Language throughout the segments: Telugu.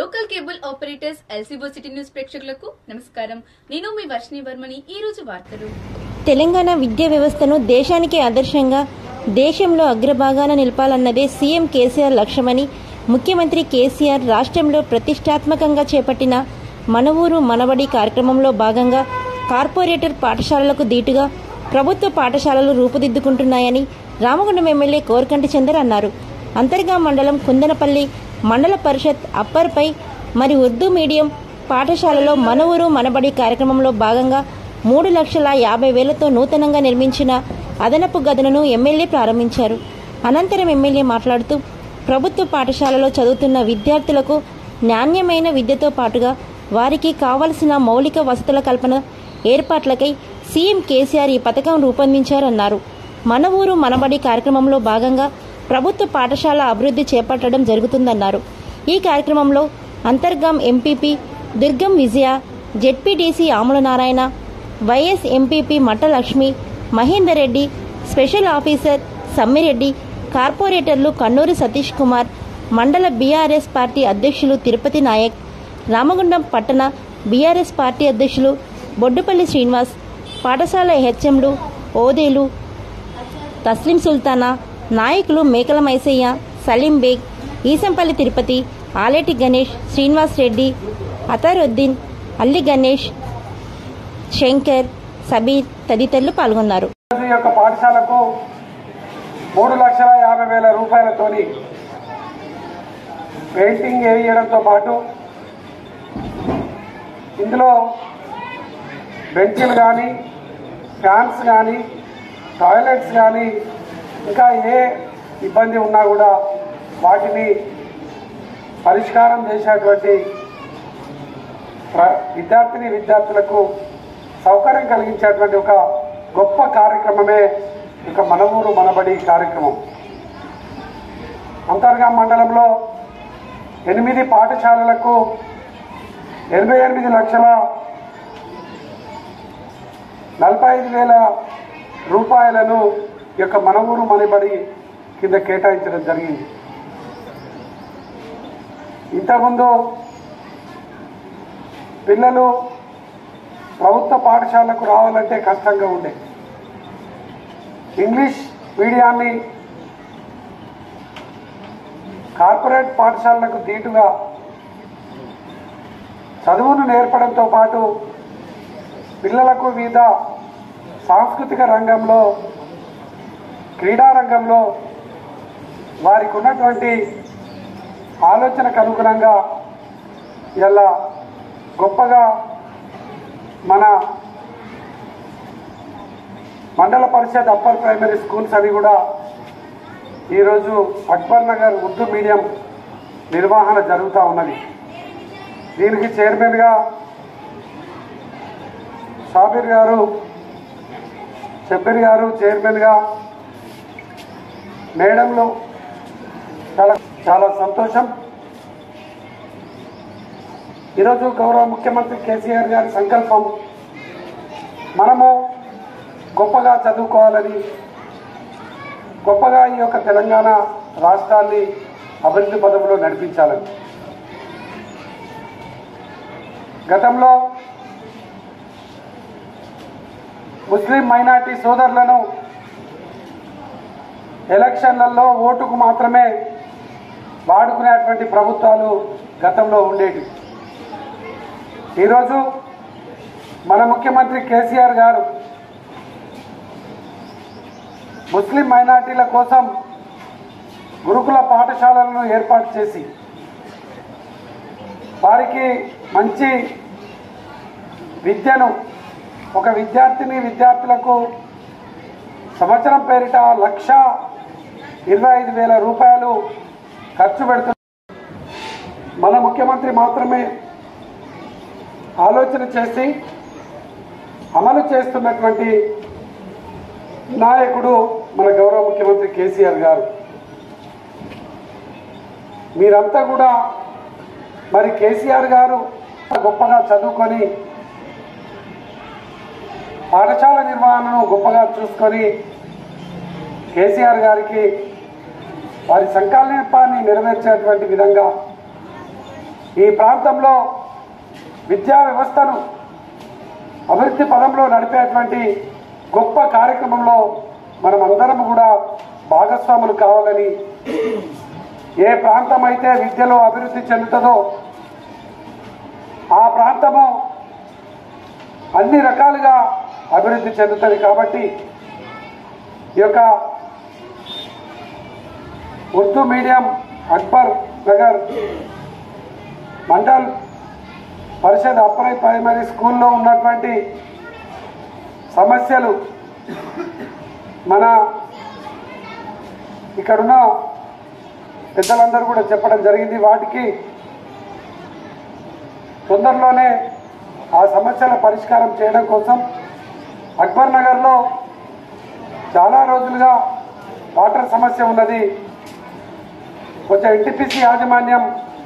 లోకల్ కేబుల్ ఆపరేటర్స్ ఎల్సీబో సిటీ న్యూస్ ప్రేక్షకులకు నమస్కారం. నేను మీ వర్షిణి వర్మని. ఈ రోజు వార్తలు. తెలంగాణ విద్యా వ్యవస్థను దేశానికి ఆదర్శంగా దేశంలో అగ్రభాగాన నిలపాలన్నదే సీఎం కేసీఆర్ లక్ష్యమని ముఖ్యమంత్రి కేసీఆర్ రాష్ట్రంలో ప్రతిష్టాత్మకంగా చేపట్టిన మన ఊరు మనబడి కార్యక్రమంలో భాగంగా కార్పొరేటర్ పాఠశాలలకు దీటుగా ప్రభుత్వ పాఠశాలలు రూపుదిద్దుకుంటున్నాయని రామగుండం ఎమ్మెల్యే కోరకంటి చందర్ అన్నారు. అంతర్గా మండలం కుందనపల్లి మండల పరిషత్ అప్పర్పై మరి ఉర్దూ మీడియం పాఠశాలలో మన ఊరు మనబడి కార్యక్రమంలో భాగంగా 3,50,000తో నూతనంగా నిర్మించిన అదనపు గదులను ఎమ్మెల్యే ప్రారంభించారు. అనంతరం ఎమ్మెల్యే మాట్లాడుతూ ప్రభుత్వ పాఠశాలలో చదువుతున్న విద్యార్థులకు నాణ్యమైన విద్యతో పాటుగా వారికి కావలసిన మౌలిక వసతుల కల్పన ఏర్పాట్లకై సీఎం కేసీఆర్ ఈ పథకం రూపొందించారన్నారు. మన ఊరు మనబడి కార్యక్రమంలో భాగంగా ప్రభుత్వ పాఠశాల అభివృద్ధి చేపట్టడం జరుగుతుందన్నారు. ఈ కార్యక్రమంలో Antargaon MPP Durgam Vijaya, ZPTC Amula Narayana, vice MPP Matta Lakshmi, Mahender Reddy, special officer Sammireddy, కార్పొరేటర్లు కన్నూరి సతీష్ కుమార్, మండల బీఆర్ఎస్ పార్టీ అధ్యక్షులు తిరుపతి నాయక్, రామగుండం పట్టణ బీఆర్ఎస్ పార్టీ అధ్యక్షులు బొడ్డుపల్లి శ్రీనివాస్, పాఠశాల హెచ్ఎంలు ఓదేలు, తస్లిం సుల్తానా, నాయకులు మేకల మైసయ్య, సలీం బేగ్, ఈసంపల్లి తిరుపతి, ఆలేటి గణేష్, శ్రీనివాస్ రెడ్డి, అతరుద్దీన్, అల్లి గణేష్, శంకర్, సబీర్ తదితరులు పాల్గొన్నారు. పాఠశాలకు 3,50,000 రూపాయలతోని పెయింటింగ్ వేయడంతో పాటు ఇందులో బెంచీలు కానీ, ఫ్యాన్స్ కానీ, టాయిలెట్స్ కానీ, ఇంకా ఏ ఇబ్బంది ఉన్నా కూడా వాటిని పరిష్కారం చేసేటువంటి విద్యార్థులకు సౌకర్యం కలిగించేటువంటి ఒక గొప్ప కార్యక్రమమే ఇక మన ఊరు మనబడి కార్యక్రమం. అంతర్గా మండలంలో 8 పాఠశాలలకు 88,45,000 రూపాయలను ఈ యొక్క మన ఊరు మనబడి కింద కేటాయించడం జరిగింది. ఇంతకుముందు పిల్లలు ప్రభుత్వ పాఠశాలకు రావాలంటే కష్టంగా ఉండే, ఇంగ్లీష్ మీడియాన్ని కార్పొరేట్ పాఠశాలలకు దీటుగా చదువును నేర్పడంతో పాటు పిల్లలకు వివిధ సాంస్కృతిక రంగంలో, క్రీడా రంగంలో వారికి ఉన్నటువంటి ఆలోచనకు అనుగుణంగా ఇలా గొప్పగా మన మండల పరిషత్ అప్పర్ ప్రైమరీ స్కూల్స్ అని కూడా ఈరోజు అక్బర్ నగర్ ఉర్దూ మీడియం నిర్వహణ జరుగుతూ ఉన్నది. దీనికి చైర్మన్గా షబ్బీర్ గారు చైర్మన్గా, మేడంలో చాలా చాలా సంతోషం. ఈరోజు గౌరవ ముఖ్యమంత్రి కేసీఆర్ గారి సంకల్పం మనము గొప్పగా చదువుకోవాలని, గొప్పగా ఈ యొక్క తెలంగాణ రాష్ట్రాన్ని అభివృద్ధి పదంలో నడిపించాలని. గతంలో ముస్లిం మైనార్టీ సోదరులను ఎలక్షన్లలో ఓటుకు మాత్రమే వాడుకునేటువంటి ప్రభుత్వాలు గతంలో ఉండేవి. ఈరోజు మన ముఖ్యమంత్రి కేసీఆర్ గారు ముస్లిం మైనార్టీల కోసం గురుకుల పాఠశాలలను ఏర్పాటు చేసి వారికి మంచి విద్యను, ఒక విద్యార్థులకు సంవత్సరం పేరిట 1,25,000 రూపాయలు ఖర్చు పెడుతున్నారు. మన ముఖ్యమంత్రి మాత్రమే ఆలోచన చేసి అమలు చేస్తున్నటువంటి నాయకుడు మన గౌరవ ముఖ్యమంత్రి కేసీఆర్ గారు. మీరంతా కూడా మరి కేసీఆర్ గారు గొప్పగా చదువుకొని పాఠశాల నిర్వహణను గొప్పగా చూసుకొని కేసీఆర్ గారికి వారి సంకల్పాన్ని నెరవేర్చేటువంటి విధంగా ఈ ప్రాంతంలో విద్యా వ్యవస్థను అభివృద్ధి పదంలో నడిపేటువంటి గొప్ప కార్యక్రమంలో మనం అందరం కూడా భాగస్వాములు కావాలని, ఏ ప్రాంతం అయితే విద్యలో అభివృద్ధి చెందుతుందో ఆ ప్రాంతము అన్ని రకాలుగా అభివృద్ధి చెందుతుంది. కాబట్టి ఈ యొక్క Urdu medium Akbar Nagar mandal parishad upper primary స్కూల్లో ఉన్నటువంటి సమస్యలు మన ఇక్కడున్న పెద్దలందరూ కూడా చెప్పడం జరిగింది. వాటికి తొందరలోనే ఆ సమస్యల పరిష్కారం చేయడం కోసం అక్బర్ నగర్లో చాలా రోజులుగా వాటర్ సమస్య ఉన్నది. కొంచెం ఎన్టీపీసీ యాజమాన్యం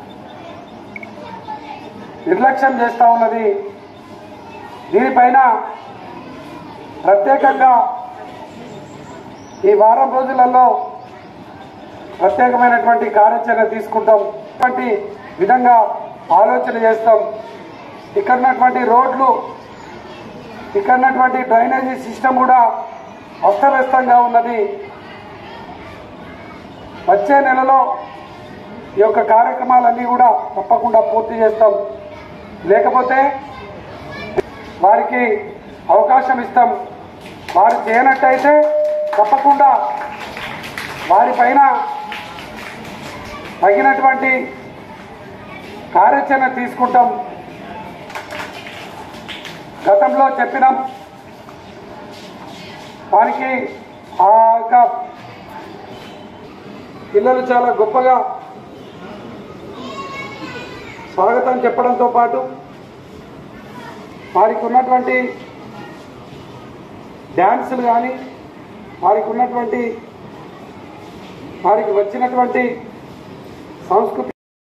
నిర్లక్ష్యం చేస్తూ ఉన్నది. దీనిపైన ప్రత్యేకంగా ఈ వారం రోజులలో ప్రత్యేకమైనటువంటి కార్యాచరణ తీసుకుంటాం. ఇటువంటి విధంగా ఆలోచన చేస్తాం. ఇక్కడ ఉన్నటువంటి రోడ్లు, ఇక్కడ ఉన్నటువంటి డ్రైనేజీ సిస్టమ్ కూడా అస్తవ్యస్తంగా ఉన్నది. వచ్చే నెలలో ఈ యొక్క కార్యక్రమాలన్నీ కూడా తప్పకుండా పూర్తి చేస్తాం. లేకపోతే వారికి అవకాశం ఇస్తాం. వారు చేయనట్టయితే తప్పకుండా వారిపైన తగినటువంటి కార్యాచరణ తీసుకుంటాం. గతంలో చెప్పినాం, వారికి ఆ యొక్క పిల్లలు చాలా గొప్పగా స్వాగతం చెప్పడంతో పాటు వారికి ఉన్నటువంటి డ్యాన్సులు కానీ, వారికి ఉన్నటువంటి వారికి వచ్చినటువంటి సంస్కృతి.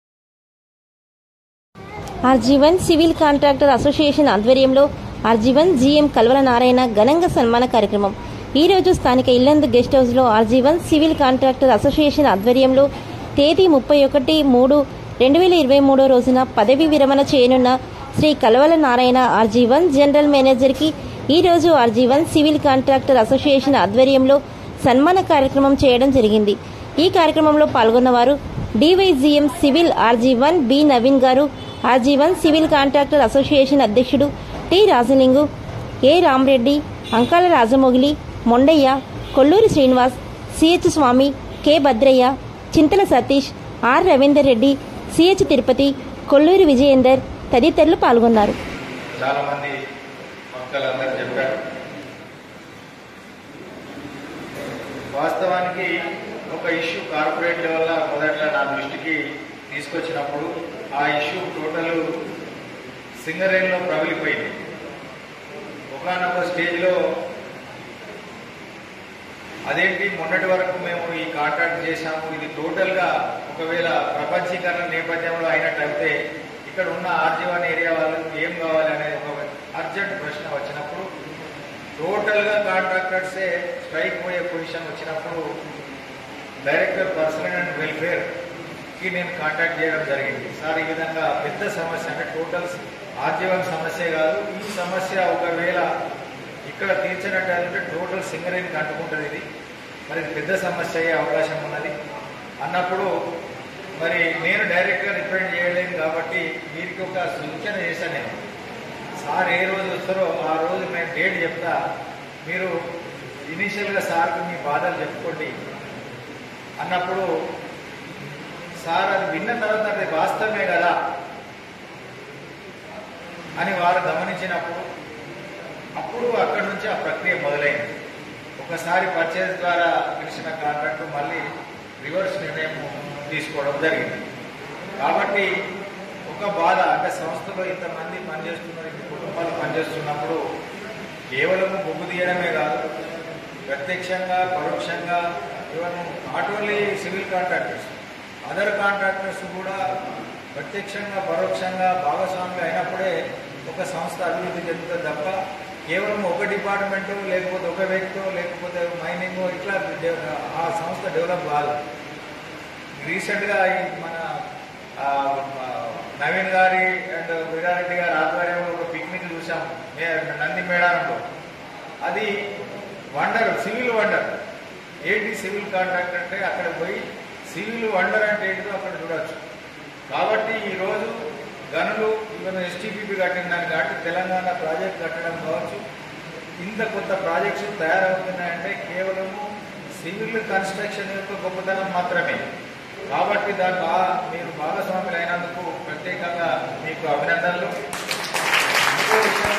ఆర్జీవన్ సివిల్ కాంట్రాక్టర్ అసోసియేషన్ ఆధ్వర్యంలో ఆర్జీవన్ జీఎం కల్వల నారాయణ ఘనంగా సన్మాన కార్యక్రమం ఈ రోజు స్థానిక ఇల్లందు గెస్ట్ హౌస్లో ఆర్జీవన్ సివిల్ కాంట్రాక్టర్ అసోసియేషన్ ఆధ్వర్యంలో తేదీ 31/3/2023 రోజున పదవి విరమణ చేయనున్న శ్రీ కల్వల నారాయణ ఆర్జీవన్ జనరల్ మేనేజర్కి ఈ రోజు ఆర్జీవన్ సివిల్ కాంట్రాక్టర్ అసోసియేషన్ ఆధ్వర్యంలో సన్మాన కార్యక్రమం చేయడం జరిగింది. ఈ కార్యక్రమంలో పాల్గొన్నవారు DYGM civil RG one B Naveen garu, RG one civil contractor association అధ్యక్షుడు T Rajalingu, A Ramareddy, Ankala Rajamogili, Mondaiah, Kolluri Srinivas, CH Swamy, K Bhadraiah, Chintala Satish, R Ravinder Reddy, CH Tirupati, Kolluri Vijayender తదితరులు పాల్గొన్నారు. చాలా మంది మక్కలందరూ చెప్పారు. వాస్తవానికి ఒక ఇష్యూ కార్పొరేట్ లెవెల్లో మొదట్లో నా దృష్టికి తీసుకొచ్చినప్పుడు ఆ ఇష్యూ టోటల్ సింగరేణిలో ప్రబలిపోయింది. ఒకనొక స్టేజ్లో అదేంటి మొన్నటి వరకు మేము ఈ కాంట్రాక్ట్ చేశాము, ఇది టోటల్గా ఒకవేళ ప్రపంచీకరణ నేపథ్యంలో అయినట్టయితే ఇక్కడ ఉన్న ఆర్జీవన్ ఏరియా వాళ్ళకి ఏం కావాలి అనేది ఒక అర్జెంట్ ప్రశ్న వచ్చినప్పుడు టోటల్గా కాంట్రాక్టర్సే స్ట్రైక్ పోయే పొజిషన్ వచ్చినప్పుడు డైరెక్టర్ పర్సనల్ అండ్ వెల్ఫేర్కి నేను కాంటాక్ట్ చేయడం జరిగింది. సార్, ఈ విధంగా పెద్ద సమస్య, అంటే టోటల్ ఆర్జీవన్ సమస్య కాదు, ఈ సమస్య ఒకవేళ ఇక్కడ తీర్చినట్టయితే టోటల్ సింగరేణికి అంటుకుంటుంది, ఇది మరి పెద్ద సమస్య అయ్యే అవకాశం ఉన్నది అన్నప్పుడు మరి నేను డైరెక్ట్గా రిప్రజెంట్ చేయలేను కాబట్టి వీరికి ఒక సూచన చేశాను. నేను సార్ ఏ రోజు వస్తారో ఆ రోజు నేను డేట్ చెప్తా, మీరు ఇనీషియల్గా సార్కి మీ బాధలు చెప్పుకోండి అన్నప్పుడు సార్ అది విన్న తర్వాత అది వాస్తవమే కదా అని వారు గమనించినప్పుడు అప్పుడు అక్కడి నుంచి ఆ ప్రక్రియ మొదలైంది. ఒకసారి పర్చేజ్ ద్వారా పిలిచిన కాంట్రాక్టు మళ్ళీ రివర్స్ నిర్ణయం తీసుకోవడం జరిగింది. కాబట్టి ఒక బాధ, అంటే సంస్థలో ఇంతమంది పనిచేస్తున్నారు, ఇంత కుటుంబాలు పనిచేస్తున్నప్పుడు కేవలం బొగ్గు తీయడమే కాదు, ప్రత్యక్షంగా పరోక్షంగా even not only civil contractors, other contractors కూడా ప్రత్యక్షంగా పరోక్షంగా భాగస్వాములు అయినప్పుడే ఒక సంస్థ అభివృద్ధి చెందుతుంది తప్ప కేవలం ఒక డిపార్ట్మెంటు లేకపోతే ఒక వ్యక్తి లేకపోతే మైనింగ్ ఇట్లా ఆ సంస్థ డెవలప్ కాదు. రీసెంట్గా మన నవీన్ గారి అండ్ వీరారెడ్డి గారి ఆధ్వర్యంలో ఒక పిక్నిక్ చూసాం నంది మేడారంలో. అది వండర్, సివిల్ వండర్. ఏంటి సివిల్ కాంట్రాక్ట్ అంటే అక్కడ పోయి సివిల్ వండర్ అంటే ఏంటో అక్కడ చూడవచ్చు. కాబట్టి ఈరోజు గనులు ఇవన్నీ ఎస్టీపీపీ కట్టిన దాన్ని కాబట్టి తెలంగాణ ప్రాజెక్ట్ కట్టడం కావచ్చు, ఇంత కొత్త ప్రాజెక్ట్స్ తయారవుతున్నాయంటే కేవలము సివిల్ కన్స్ట్రక్షన్ యొక్క గొప్పతనం మాత్రమే. కాబట్టి దాంట్లో మీరు భాగస్వాములు అయినందుకు ప్రత్యేకంగా మీకు అభినందనలు. ఇంకో విషయం,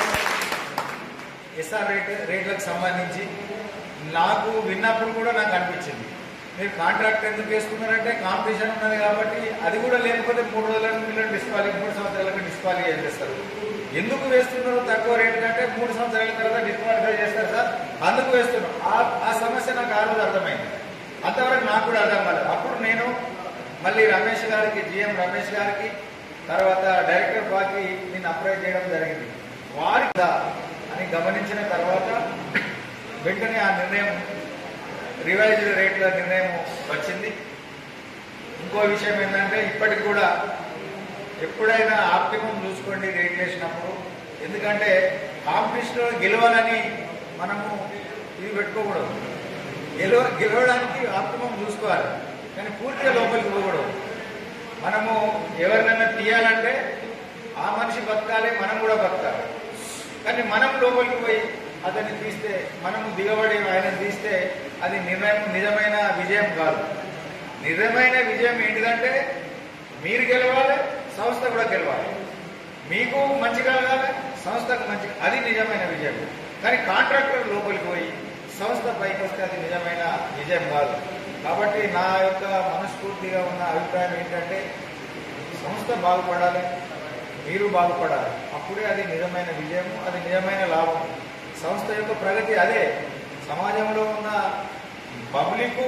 ఎస్ఆర్ రేట్లకు సంబంధించి నాకు విన్నప్పుడు కూడా నాకు అనిపించింది, మీరు కాంట్రాక్ట్ ఎందుకు వేసుకున్నారంటే కాంపిటీషన్ ఉన్నది కాబట్టి, అది కూడా లేకపోతే 3 రోజులకు పిల్లలు డిస్క్వాలిఫై, 3 సంవత్సరాలకు డిస్క్వాలిఫై చేస్తారు. ఎందుకు వేస్తున్నారు తక్కువ రేట్ కంటే 3 సంవత్సరాల తర్వాత డిస్క్వాలిఫై చేస్తారు సార్, అందుకు వేస్తున్నాం. ఆ సమస్య నాకు ఆ రోజు అర్థమైంది. అంతవరకు నాకు కూడా అర్థం కాలేదు. అప్పుడు నేను మళ్ళీ రమేష్ గారికి, జిఎం రమేష్ గారికి, తర్వాత డైరెక్టర్ బాకి నేను అప్రోచ్ చేయడం జరిగింది. వారి అని గమనించిన తర్వాత వెంటనే ఆ నిర్ణయం, రివైజ్డ్ రేట్ల నిర్ణయం వచ్చింది. ఇంకో విషయం ఏంటంటే ఇప్పటికి కూడా ఎప్పుడైనా ఆప్టిమం చూసుకోండి రేట్లు వేసినప్పుడు. ఎందుకంటే కాంపిటీషన్లో గెలవాలని మనము ఇది పెట్టుకోకూడదు. గెలవడానికి ఆప్టిమం చూసుకోవాలి, కానీ పూర్తిగా లోపలికి పోకూడదు. మనము ఎవరినైనా తీయాలంటే ఆ మనిషి బతకాలి, మనం కూడా బతకాలి. కానీ మనం లోపలికి పోయి అతన్ని తీస్తే, మనము దిగబడి ఆయన తీస్తే అది నిజమైన విజయం కాదు. నిజమైన విజయం ఏంటిదంటే మీరు గెలవాలి, సంస్థ కూడా గెలవాలి, మీకు మంచి కలగాలి, సంస్థకు మంచి, అది నిజమైన విజయం. కానీ కాంట్రాక్టర్ లోపలికి పోయి సంస్థ పైకి వస్తే అది నిజమైన విజయం కాదు. కాబట్టి నా యొక్క మనస్ఫూర్తిగా ఉన్న అభిప్రాయం ఏంటంటే సంస్థ బాగుపడాలి, మీరు బాగుపడాలి, అప్పుడే అది నిజమైన విజయం, అది నిజమైన లాభం. సంస్థ యొక్క ప్రగతి అదే. సమాజంలో ఉన్న పబ్లిక్,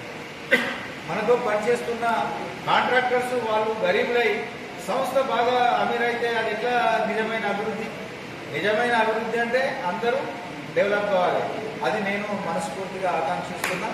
మనతో పనిచేస్తున్న కాంట్రాక్టర్స్ వాళ్ళు గరీబులై సంస్థ బాగా అమీరైతే అది ఎట్లా నిజమైన అభివృద్ధి? నిజమైన అభివృద్ధి అంటే అందరూ డెవలప్ కావాలి. అది నేను మనస్ఫూర్తిగా ఆకాంక్షిస్తున్నా.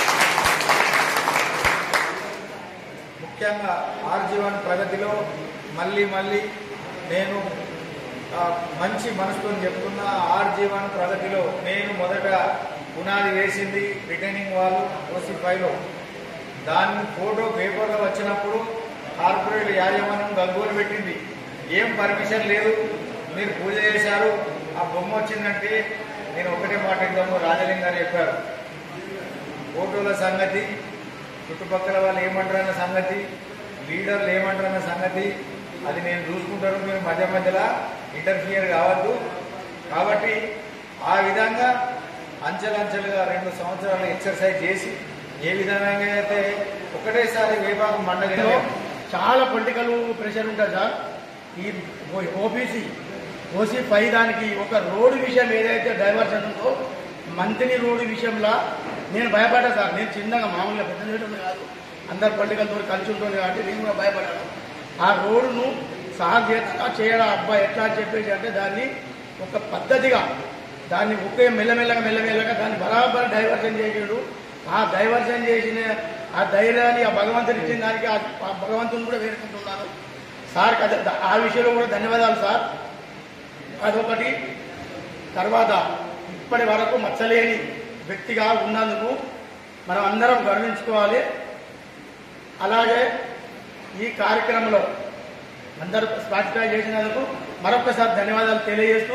ముఖ్యంగా ఆర్జీవన్ ప్రగతిలో మళ్ళీ నేను మంచి మనసుతో చెప్తున్నా. ఆర్జీవన్ ప్రగతిలో నేను మొదట పునాది వేసింది రిటైనింగ్ వాళ్ళు OC5లో. దాన్ని ఫోటో పేపర్లో వచ్చినప్పుడు కార్పొరేట్ యాజమాన్యం గగ్గోలు పెట్టింది. ఏం పర్మిషన్ లేదు, మీరు పూజ చేశారు, ఆ బొమ్మ వచ్చిందంటే నేను ఒకటే మాట ఇద్దాము, రాజలింగ గారు చెప్పారు, ఫోటోల సంగతి, చుట్టుపక్కల వాళ్ళు ఏమంటారన్న సంగతి, లీడర్లు ఏమంటారన్న సంగతి అది నేను చూసుకుంటాను, మీరు మధ్యలో ఇంటర్ఫియర్ కావద్దు. కాబట్టి ఆ విధంగా అంచెలంచెలుగా 2 సంవత్సరాలు ఎక్సర్సైజ్ చేసి ఏ విధంగా అయితే ఒకటేసారి విభాగం మండలిలో చాలా పొలిటికల్ ప్రెషర్ ఉంటుంది సార్. ఈ OC5 దానికి ఒక రోడ్డు విషయం ఏదైతే డైవర్షన్ ఉందో, మంత్లీ రోడ్డు విషయంలో నేను భయపడ్డా సార్. నేను చిన్నగా మామూలుగా పెద్ద చేయడం కాదు, అందరు పొలిటికల్తో కలిసి ఉంటుంది కాబట్టి నేను కూడా భయపడ్డాను. ఆ రోడ్డును సాగు చేయడం అబ్బాయి ఎట్లా అని చెప్పేసి అంటే దాన్ని ఒక పద్ధతిగా దాన్ని ఒకే మెల్లమెల్లగా దాన్ని బరాబర్ డైవర్షన్ చేసాడు. ఆ డైవర్షన్ చేసిన ఆ ధైర్యాన్ని ఆ భగవంతుడు ఇచ్చిన దానికి ఆ భగవంతుని కూడా వేడుకుంటున్నాను సార్. ఆ విషయంలో కూడా ధన్యవాదాలు సార్. అదొకటి. తర్వాత ఇప్పటి వరకు మచ్చలేని వ్యక్తిగా ఉన్నందుకు మనం అందరం గర్వించుకోవాలి. అలాగే ఈ కార్యక్రమంలో అందరూ పార్టిసిపేట్ చేసినందుకు మరొకసారి ధన్యవాదాలు తెలియజేస్తూ,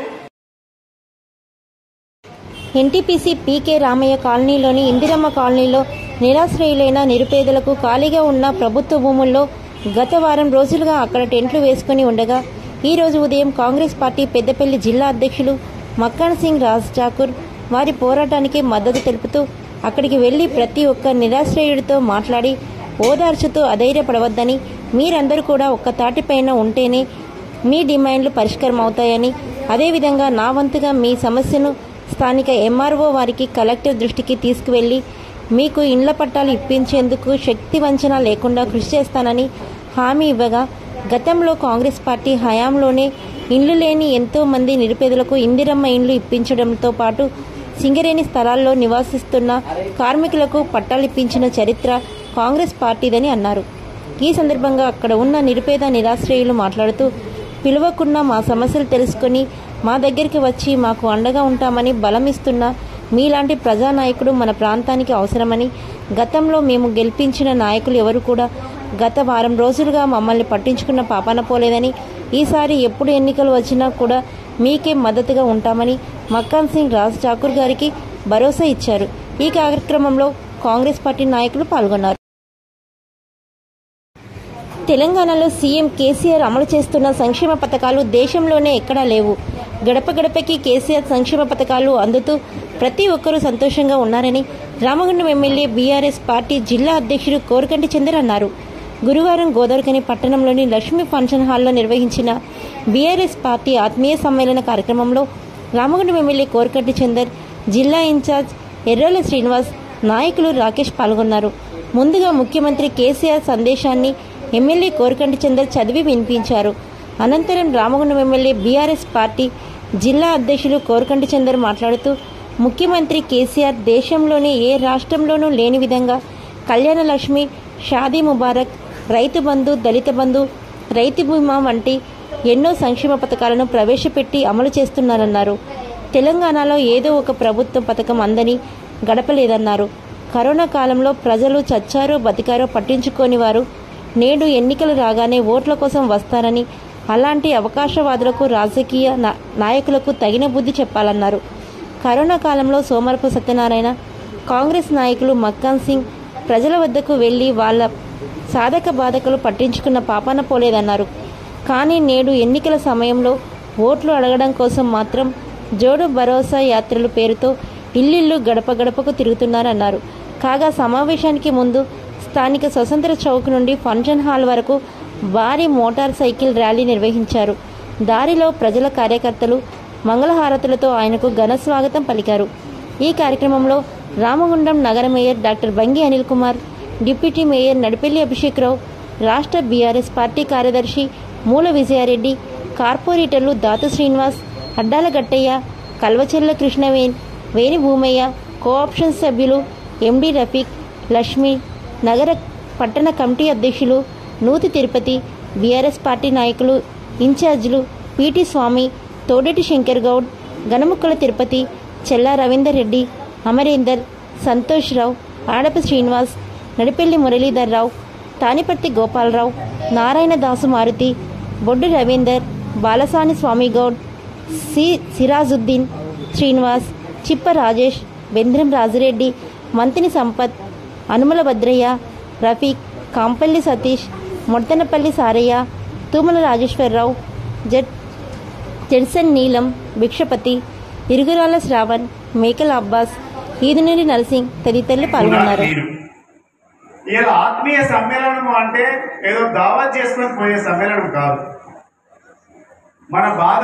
ఎన్టీపీసీ పీకే రామయ్య కాలనీలోని ఇందిరమ్మ కాలనీలో నిరాశ్రయులైన నిరుపేదలకు ఖాళీగా ఉన్న ప్రభుత్వ భూముల్లో గత వారం రోజులుగా అక్కడ టెంట్లు వేసుకుని ఉండగా ఈ రోజు ఉదయం కాంగ్రెస్ పార్టీ పెద్దపల్లి జిల్లా అధ్యక్షులు మక్కాన్ సింగ్ రాజ్ ఠాకూర్ వారి పోరాటానికి మద్దతు తెలుపుతూ అక్కడికి వెళ్లి ప్రతి ఒక్క నిరాశ్రయుడితో మాట్లాడి ఓదార్చుతూ అధైర్యపడవద్దని, మీరందరూ కూడా ఒక్క తాటిపైన ఉంటేనే మీ డిమాండ్లు పరిష్కారం అవుతాయని, అదేవిధంగా నా వంతుగా మీ సమస్యను స్థానిక ఎంఆర్ఓ వారికి, కలెక్టర్ దృష్టికి తీసుకువెళ్లి మీకు ఇండ్ల పట్టాలు ఇప్పించేందుకు శక్తి వంచన లేకుండా కృషి చేస్తానని హామీ ఇవ్వగా, గతంలో కాంగ్రెస్ పార్టీ హయాంలోనే ఇండ్లు లేని ఎంతో మంది నిరుపేదలకు ఇందిరమ్మ ఇండ్లు ఇప్పించడంతో పాటు సింగరేణి స్థలాల్లో నివాసిస్తున్న కార్మికులకు పట్టాలిప్పించిన చరిత్ర కాంగ్రెస్ పార్టీదని అన్నారు. ఈ సందర్భంగా అక్కడ ఉన్న నిరుపేద నిరాశ్రయులు మాట్లాడుతూ పిలవకుండా మా సమస్యలు తెలుసుకొని మా దగ్గరికి వచ్చి మాకు అండగా ఉంటామని బలమిస్తున్న మీలాంటి ప్రజానాయకుడు మన ప్రాంతానికి అవసరమని, గతంలో మేము గెలిపించిన నాయకులు ఎవరు కూడా గత వారం రోజులుగా మమ్మల్ని పట్టించుకున్న పాపాన పోలేదని, ఈసారి ఎప్పుడు ఎన్నికలు వచ్చినా కూడా మీకే మద్దతుగా ఉంటామని మక్కాన్ సింగ్ రాజ్ ఠాకూర్ గారికి భరోసా ఇచ్చారు. ఈ కార్యక్రమంలో కాంగ్రెస్ పార్టీ నాయకులు పాల్గొన్నారు. తెలంగాణలో సీఎం కేసీఆర్ అమలు చేస్తున్న సంక్షేమ పథకాలు దేశంలోనే ఎక్కడా లేవు. గడప గడపకి కేసీఆర్ సంక్షేమ పథకాలు అందుతూ ప్రతి ఒక్కరూ సంతోషంగా ఉన్నారని రామగుండం ఎమ్మెల్యే బీఆర్ఎస్ పార్టీ జిల్లా అధ్యక్షుడు కోరకంటి చందర్ అన్నారు. గురువారం గోదావరిఖని పట్టణంలోని లక్ష్మీ ఫంక్షన్ హాల్లో నిర్వహించిన బీఆర్ఎస్ పార్టీ ఆత్మీయ సమ్మేళన కార్యక్రమంలో రామగుండం ఎమ్మెల్యే కోరకంటి చందర్, జిల్లా ఇన్ఛార్జ్ ఎర్రోల శ్రీనివాస్, నాయకులు రాకేష్ పాల్గొన్నారు. ముందుగా ముఖ్యమంత్రి కేసీఆర్ సందేశాన్ని ఎమ్మెల్యే కోరకంటి చందర్ చదివి వినిపించారు. అనంతరం రామగుండం ఎమ్మెల్యే బీఆర్ఎస్ పార్టీ జిల్లా అధ్యక్షులు కోరకంటి చందర్ మాట్లాడుతూ ముఖ్యమంత్రి కేసీఆర్ దేశంలోనే ఏ రాష్ట్రంలోనూ లేని విధంగా కళ్యాణ లక్ష్మి, షాదీ ముబారక్, రైతు బంధు, దళిత బంధు, రైతు బీమా వంటి ఎన్నో సంక్షేమ పథకాలను ప్రవేశపెట్టి అమలు చేస్తున్నారన్నారు. తెలంగాణలో ఏదో ఒక ప్రభుత్వ పథకం అందని గడపలేదన్నారు. కరోనా కాలంలో ప్రజలు చచ్చారో బతికారో పట్టించుకోని వారు నేడు ఎన్నికలు రాగానే ఓట్ల కోసం వస్తారని, అలాంటి అవకాశవాదులకు రాజకీయ నాయకులకు తగిన బుద్ధి చెప్పాలన్నారు. కరోనా కాలంలో సోమరపు సత్యనారాయణ, కాంగ్రెస్ నాయకులు మక్కాన్ సింగ్ ప్రజల వద్దకు వెళ్లి వాళ్ళ సాధక బాధకులు పట్టించుకున్న పాపాన పోలేదన్నారు. కానీ నేడు ఎన్నికల సమయంలో ఓట్లు అడగడం కోసం మాత్రం జోడు భరోసా యాత్రలు పేరుతో ఇల్లిల్లు గడప గడపకు తిరుగుతున్నారన్నారు. కాగా సమావేశానికి ముందు స్థానిక స్వతంత్ర చౌక్ నుండి ఫంక్షన్ హాల్ వరకు భారీ మోటార్ సైకిల్ ర్యాలీ నిర్వహించారు. దారిలో ప్రజల కార్యకర్తలు మంగళహారతులతో ఆయనకు ఘన స్వాగతం పలికారు. ఈ కార్యక్రమంలో రామగుండం నగర mayor doctor Bangi Anil Kumar, deputy mayor Nadipelli Abhishek Rao, రాష్ట్ర బీఆర్ఎస్ పార్టీ కార్యదర్శి మూల విజయారెడ్డి, కార్పొరేటర్లు దాతు శ్రీనివాస్, అడ్డాల గట్టయ్య, కల్వచెల్ల కృష్ణవేణ్, వేణి భూమయ్య, కోఆప్షన్ సభ్యులు ఎండి రఫీక్, లక్ష్మి, నగర పట్టణ కమిటీ అధ్యక్షులు నూతి తిరుపతి, బీఆర్ఎస్ పార్టీ నాయకులు ఇన్ఛార్జీలు పీటీ స్వామి, తోడేటి శంకర్ గౌడ్, గణముక్కల తిరుపతి, చెల్లా రవీందర్ రెడ్డి, అమరేందర్, సంతోష్ రావు, ఆడప శ్రీనివాస్, నడిపెల్లి మురళీధర్ రావు, తానిపర్తి గోపాలరావు, నారాయణ దాసు మారుతి, బొడ్డు రవీందర్, బాలసాని స్వామి గౌడ్, సిరాజుద్దీన్, శ్రీనివాస్, చిప్ప రాజేష్, బెంద్రం రాజిరెడ్డి, మంతిని సంపత్, అనుమల భద్రయ్య, రఫీక్, కాంపల్లి సతీష్, మొడతనపల్లి సారయ్య, తూమల రాజేశ్వరరావు, జెడ్సన్ నీలం, భిక్షపతి, ఇరుగురాల శ్రావణ్, మేకల అబ్బాస్, ఈదునూరి నరసింగ్ తదితరులు పాల్గొన్నారు. ఇలా ఆత్మీయ సమ్మేళనం అంటే ఏదో దావత్ చేసుకొని పోయే సమ్మేళనం కాదు. మన బాధ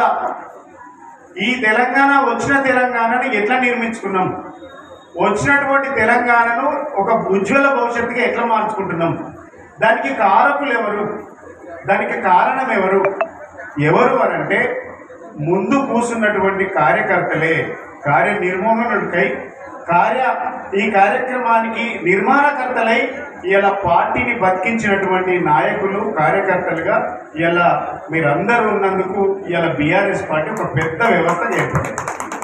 ఈ తెలంగాణ, వచ్చిన తెలంగాణని ఎట్లా నిర్మించుకున్నాం, వచ్చినటువంటి తెలంగాణను ఒక ఉజ్వల భవిష్యత్తుగా ఎట్లా మార్చుకుంటున్నాం, దానికి కారకులు ఎవరు, దానికి కారణం ఎవరు అనంటే ముందు కూర్చున్నటువంటి కార్యకర్తలే. కార్యనిర్వహణకై ఈ కార్యక్రమానికి నిర్మాణకర్తలై ఇలా పార్టీని బతికించినటువంటి నాయకులు, కార్యకర్తలుగా ఇలా మీరందరూ ఉన్నందుకు ఇలా బీఆర్ఎస్ పార్టీ ఒక పెద్ద వ్యవస్థ ఏర్పడింది.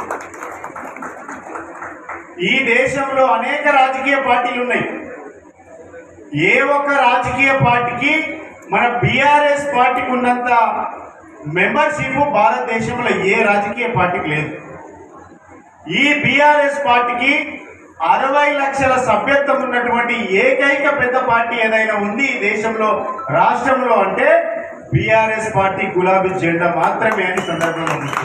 ఈ దేశంలో అనేక రాజకీయ పార్టీలు ఉన్నాయి. ఏ ఒక్క రాజకీయ పార్టీకి మన బీఆర్ఎస్ పార్టీకి ఉన్నంత మెంబర్షిప్ భారతదేశంలో ఏ రాజకీయ పార్టీకి లేదు. ఈ బీఆర్ఎస్ పార్టీకి 60 లక్షల సభ్యత్వం ఉన్నటువంటి ఏకైక పెద్ద పార్టీ ఏదైనా ఉంది ఈ దేశంలో, రాష్ట్రంలో అంటే బీఆర్ఎస్ పార్టీ గులాబీ జెండా మాత్రమే అని సందర్భంలో ఉంది.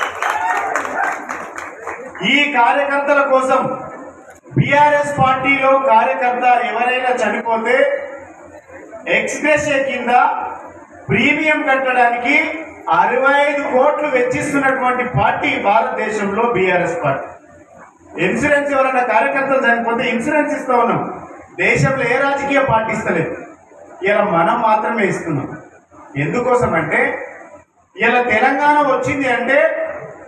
ఈ కార్యకర్తల కోసం బీఆర్ఎస్ పార్టీలో కార్యకర్త ఎవరైనా చనిపోతే ఎక్స్గ్రేషియా కింద ప్రీమియం కట్టడానికి 65 కోట్లు వెచ్చిస్తున్నటువంటి పార్టీ భారతదేశంలో బీఆర్ఎస్ పార్టీ. ఇన్సూరెన్స్ ఎవరైనా కార్యకర్తలు చనిపోతే ఇన్సూరెన్స్ ఇస్తా ఉన్నాం. దేశంలో ఏ రాజకీయ పార్టీ ఇస్తలేదు. ఇలా మనం మాత్రమే ఇస్తున్నాం. ఎందుకోసం అంటే ఇలా తెలంగాణ వచ్చింది అంటే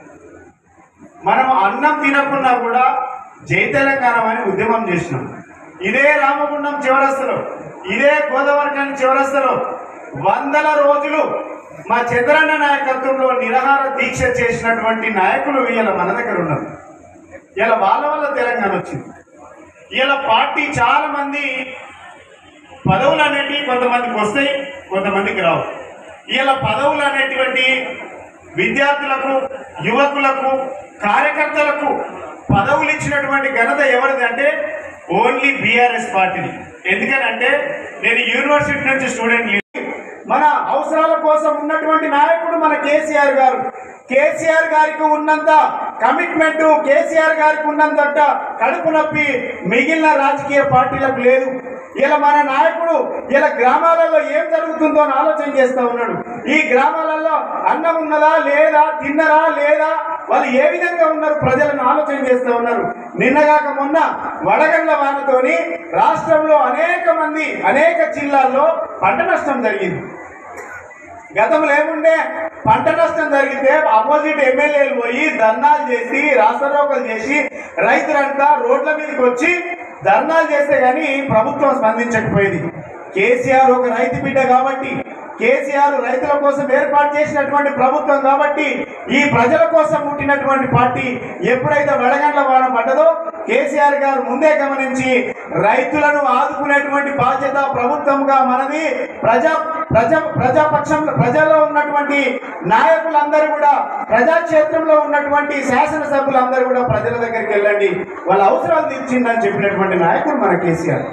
మనం అన్నం తినకున్నా కూడా జై తెలంగాణ అని ఉద్యమం చేసినాం. ఇదే రామగుండం చివరస్తులో, ఇదే గోదావరిఖని చివరస్తులో వందల రోజులు మా చంద్రన్న నాయకత్వంలో నిరాహార దీక్ష చేసినటువంటి నాయకులు ఇలా మన దగ్గర ఉన్నారు. ఇలా వాళ్ళ వల్ల తెలంగాణ వచ్చింది. ఇలా పార్టీ చాలా మంది పదవులు అనేటివి కొంతమందికి వస్తాయి, కొంతమందికి రావు. ఇలా పదవులు అనేటువంటి విద్యార్థులకు, యువకులకు, కార్యకర్తలకు పదవులు ఇచ్చినటువంటి ఘనత ఎవరిది అంటే ఓన్లీ బీఆర్ఎస్ పార్టీని. ఎందుకనంటే నేను యూనివర్సిటీ నుంచి స్టూడెంట్, మన అవసరాల కోసం ఉన్నటువంటి నాయకుడు మన కేసీఆర్ గారు. కేసీఆర్ గారికి ఉన్నంత కమిట్మెంట్, కేసీఆర్ గారికి ఉన్నంత కడుపు నొప్పి మిగిలిన రాజకీయ పార్టీలకు లేదు. ఇలా మన నాయకుడు ఇలా గ్రామాలలో ఏం జరుగుతుందో అని ఆలోచన చేస్తూ ఉన్నాడు. ఈ గ్రామాలలో అన్నం ఉన్నదా లేదా, తిన్నరా లేదా, వాళ్ళు ఏ విధంగా ఉన్నారు ప్రజలను ఆలోచన చేస్తూ ఉన్నారు. నిన్నగాక మొన్న వడగండ్ల వానతోని రాష్ట్రంలో అనేక జిల్లాల్లో పంట నష్టం జరిగింది. గతంలో ఏముండే, పంట నష్టం జరిగితే ఆపోజిట్ ఎమ్మెల్యేలు పోయి ధర్నాలు చేసి, రాస్తారోకలు చేసి, రైతులంతా రోడ్ల మీదకి వచ్చి ధర్నాలు చేస్తే గానీ ప్రభుత్వం స్పందించకపోయేది. కేసీఆర్ ఒక రైతు బిడ్డ కాబట్టి, కేసీఆర్ రైతుల కోసం ఏర్పాటు చేసినటువంటి ప్రభుత్వం కాబట్టి, ఈ ప్రజల కోసం పుట్టినటువంటి పార్టీ ఎప్పుడైతే వడగండ్ల వాన పడ్డదో కేసీఆర్ గారు ముందే గమనించి రైతులను ఆదుకునేటువంటి బాధ్యత ప్రభుత్వంగా మనది. ప్రజాపక్షంలో ప్రజల్లో ఉన్నటువంటి నాయకులందరూ కూడా, ప్రజాక్షేత్రంలో ఉన్నటువంటి శాసనసభ్యులందరూ కూడా ప్రజల దగ్గరికి వెళ్ళండి, వాళ్ళ అవసరాలు తీర్చిందని చెప్పినటువంటి నాయకుడు మన కేసీఆర్.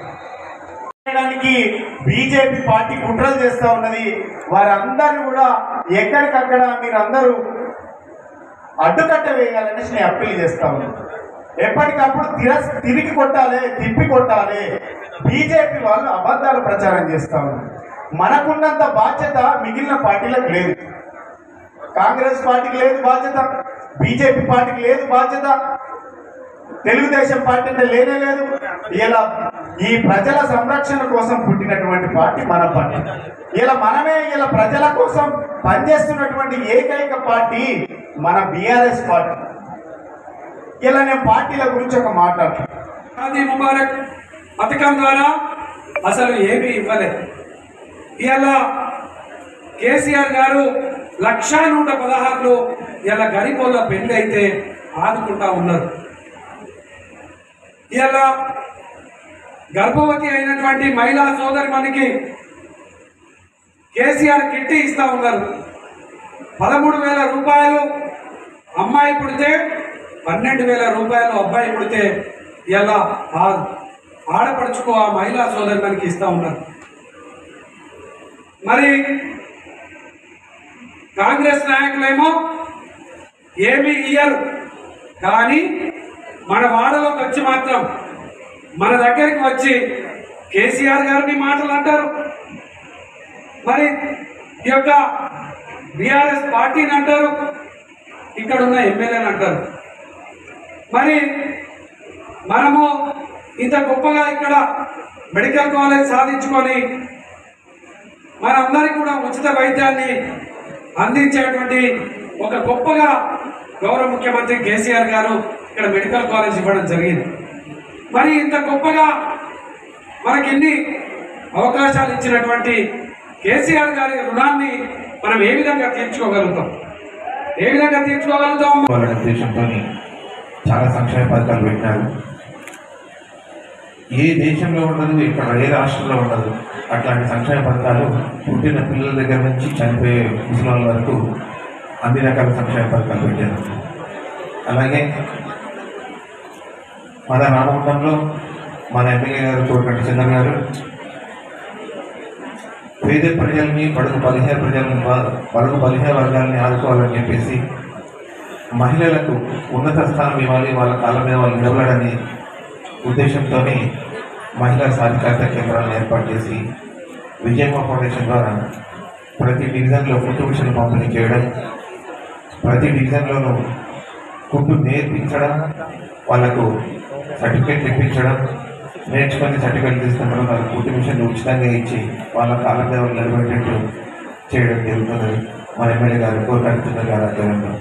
బీజేపీ పార్టీ కుట్రలు చేస్తా ఉన్నది. వారందరూ కూడా ఎక్కడికక్కడ మీరందరూ అడ్డుకట్ట వేయాలని నేను అప్పీల్ చేస్తా ఉన్నాను. ఎప్పటికప్పుడు తిరిగి కొట్టాలి, తిప్పి కొట్టాలి. బీజేపీ వాళ్ళు అబద్ధాలు ప్రచారం చేస్తా ఉన్నారు. మనకున్నంత బాధ్యత మిగిలిన పార్టీలకు లేదు. కాంగ్రెస్ పార్టీకి లేదు బాధ్యత, బీజేపీ పార్టీకి లేదు బాధ్యత, తెలుగుదేశం పార్టీ అంటే లేనే లేదు. ఇలా ఈ ప్రజల సంరక్షణ కోసం పుట్టినటువంటి పార్టీ మన పార్టీ. ఇలా మనమే ఇలా ప్రజల కోసం పనిచేస్తున్నటువంటి ఏకైక పార్టీ మన బీఆర్ఎస్ పార్టీ. ఇలా నేను పార్టీల గురించి ఒక మాట్లాడుతాను. షాదీ ముబారక్ పథకం ద్వారా అసలు ఏమీ ఇవ్వలేదు. ఇలా కేసీఆర్ గారు 1,116 ఇలా గరీబోళ్ళ పెళ్లి అయితే ఆదుకుంటా ఉన్నారు. ఇలా గర్భవతి అయినటువంటి మహిళా సోదరిమణికి కేసీఆర్ కిట్ ఇస్తా ఉన్నారు. 13,000 రూపాయలు అమ్మాయి పుడితే, 12,000 రూపాయలు అబ్బాయి పుడితే ఇలా ఆడపడుచుకో ఆ మహిళా సోదరిమణికి ఇస్తా ఉన్నారు. మరి కాంగ్రెస్ నాయకులేమో ఏమీ ఇయ్యరు, కానీ మన వాడలోకి వచ్చి మాత్రం మన దగ్గరికి వచ్చి కేసీఆర్ గారిని మాటలు అంటారు. మరి ఈ యొక్క బీఆర్ఎస్ పార్టీని అంటారు, ఇక్కడ ఉన్న ఎమ్మెల్యేని అంటారు. మరి మనము ఇంత గొప్పగా ఇక్కడ మెడికల్ కాలేజ్ సాధించుకొని మనందరికీ కూడా ఉచిత వైద్యాన్ని అందించేటువంటి ఒక గొప్పగా గౌరవ ముఖ్యమంత్రి కేసీఆర్ గారు ఇక్కడ మెడికల్ కాలేజ్ ఇవ్వడం జరిగింది. మరి ఇంత గొప్పగా మనకి ఇన్ని అవకాశాలు ఇచ్చినటువంటి కేసీఆర్ గారి రుణాన్ని మనం ఏ విధంగా తీర్చుకోగలుగుతాం? వాళ్ళ ఉద్దేశంతో చాలా సంక్షేమ పథకాలు పెట్టినారు. ఏ దేశంలో ఉండదు, ఇక్కడ ఏ రాష్ట్రంలో ఉండదు అట్లాంటి సంక్షేమ పథకాలు. పుట్టిన పిల్లల దగ్గర నుంచి చనిపోయే ముసలాళ్ళ వరకు అన్ని రకాల సంక్షేమ పథకాలు పెట్టారు. అలాగే మన రామగుండంలో మన ఎమ్మెల్యే గారు కోరికంటి చంద్ర గారు పేద ప్రజల్ని, బడుగు బలహీన వర్గాలని ఆదుకోవాలని చెప్పేసి మహిళలకు ఉన్నత స్థానం ఇవ్వాలి, వాళ్ళ కాళ్ళ మీద వాళ్ళు నిలబడాలని ఉద్దేశంతో మహిళా సాధికారత కేంద్రాలను ఏర్పాటు చేసి విజయమ్మ ఫౌండేషన్ ద్వారా ప్రతి డివిజన్లో కుట్టు మిషన్ పంపిణీ చేయడం, ప్రతి డివిజన్లోనూ కుట్టు నేర్పించడం, వాళ్లకు సర్టిఫికేట్ ఇప్పించడం, నేర్చుకొని సర్టిఫికేట్ తీసుకుంటారు, వాళ్ళకి కుట్టు మిషన్ ఉచితంగా ఇచ్చి వాళ్ళ కాళ్ళ మీద నిలబడేటట్టు చేయడం జరుగుతుంది. మన ఎమ్మెల్యే గారు కోరికంటి గారి ఆధ్వర్యంలో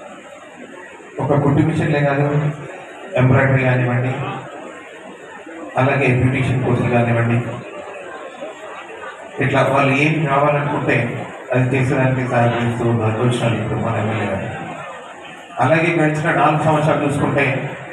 ఒక కుట్టు మిషన్లే కాదు, ఎంబ్రాయిడరీ కానివ్వండి, అలాగే బ్యూటిషియన్ కోర్సులు కానివ్వండి, ఇట్లా వాళ్ళు ఏం కావాలనుకుంటే అది చేసేదానికి సహకరిస్తూ వచ్చినారు ఇప్పుడు మన ఎమ్మెల్యే గారు. అలాగే గడిచిన 4 సంవత్సరాలు చూసుకుంటే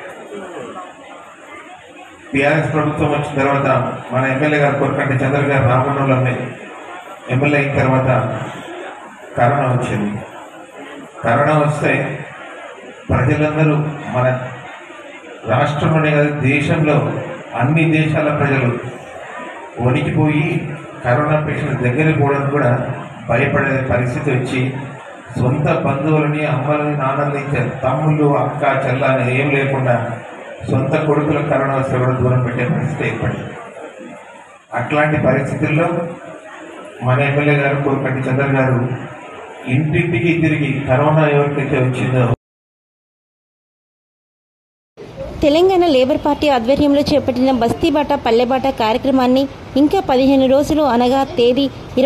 టీఆర్ఎస్ ప్రభుత్వం వచ్చిన తర్వాత మన ఎమ్మెల్యే గారు కొరకంటి చంద్ర గారు రామగుండంలో ఎమ్మెల్యే అయిన తర్వాత కరోనా వచ్చింది. కరోనా వస్తే ప్రజలందరూ మన రాష్ట్రంలోనే కాదు దేశంలో అన్ని దేశాల ప్రజలు వణికిపోయి కరోనా పేషెంట్ దగ్గరికి పోవడానికి కూడా భయపడే పరిస్థితి వచ్చి సొంత బంధువులని, అమ్మలని, నాన్నల్ని, తమ్ముళ్ళు, అక్క, చెల్ల అని ఏం లేకుండా సొంత కొడుకులకు కరోనా వస్తే కూడా దూరం పెట్టే పరిస్థితి ఏర్పడింది. అట్లాంటి పరిస్థితుల్లో మన ఎమ్మెల్యే గారు కోరకంటి చంద్ర గారు ఇంటింటికి తిరిగి కరోనా ఎవరికైతే వచ్చిందో తెలంగాణ లేబర్ పార్టీ ఆధ్వర్యంలో చేపట్టిన బస్తీబాట పల్లెబాట కార్యక్రమాన్ని ఇంకా 15 రోజులు అనగా తేదీ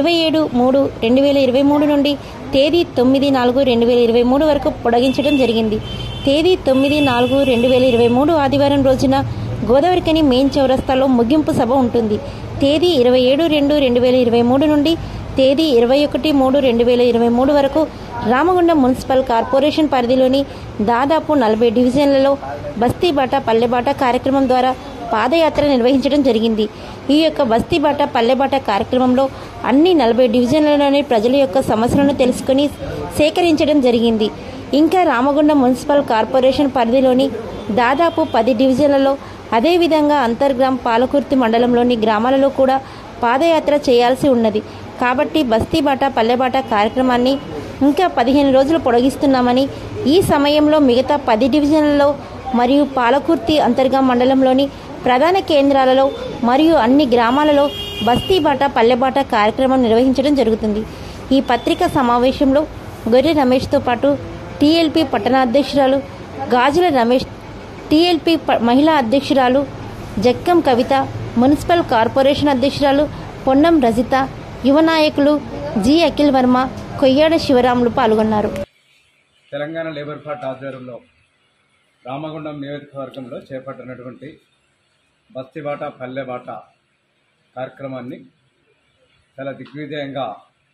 27/3/2023 నుండి తేదీ 9/4/2023 వరకు పొడిగించడం జరిగింది. తేదీ 9/4/2023 ఆదివారం రోజున గోదావరికని మెయిన్ చౌరస్తాలో ముగింపు సభ ఉంటుంది. తేదీ 27/2/2023 నుండి తేదీ 21/3/2023 వరకు రామగుండం మున్సిపల్ కార్పొరేషన్ పరిధిలోని దాదాపు 40 డివిజన్లలో బస్తీబాట పల్లెబాట కార్యక్రమం ద్వారా పాదయాత్ర నిర్వహించడం జరిగింది. ఈ యొక్క బస్తీబాట పల్లెబాట కార్యక్రమంలో అన్ని 40 డివిజన్లలోని ప్రజల యొక్క సమస్యలను తెలుసుకుని సేకరించడం జరిగింది. ఇంకా రామగుండం మున్సిపల్ కార్పొరేషన్ పరిధిలోని దాదాపు 10 డివిజన్లలో అదేవిధంగా అంతర్గ్రామ్ పాలకుర్తి మండలంలోని గ్రామాలలో కూడా పాదయాత్ర చేయాల్సి ఉన్నది. కాబట్టి బస్తీబాట పల్లెబాట కార్యక్రమాన్ని ఇంకా 15 రోజులు పొడిగిస్తున్నామని, ఈ సమయంలో మిగతా 10 డివిజన్లలో మరియు పాలకుర్తి అంతర్గాం మండలంలోని ప్రధాన కేంద్రాలలో మరియు అన్ని గ్రామాలలో బస్తీబాట పల్లెబాట కార్యక్రమం నిర్వహించడం జరుగుతుంది. ఈ పత్రికా సమావేశంలో గొర్రె రమేష్తో పాటు టీఎల్పీ పట్టణ అధ్యక్షురాలు గాజుల రమేష్, టీఎల్పీ మహిళా అధ్యక్షురాలు జక్కం కవిత, మున్సిపల్ కార్పొరేషన్ అధ్యక్షురాలు పొన్నం రజిత, యువ నాయకులు జి అఖిల్ వర్మ, కొయ్యాడ శివరాములు పాల్గొన్నారు. తెలంగాణ లేబర్ పార్టీ ఆధ్వర్యంలో రామగుండం నియోజకవర్గంలో చేపట్టినటువంటి బస్తీబాట పల్లెబాట కార్యక్రమాన్ని చాలా దిగ్విజయంగా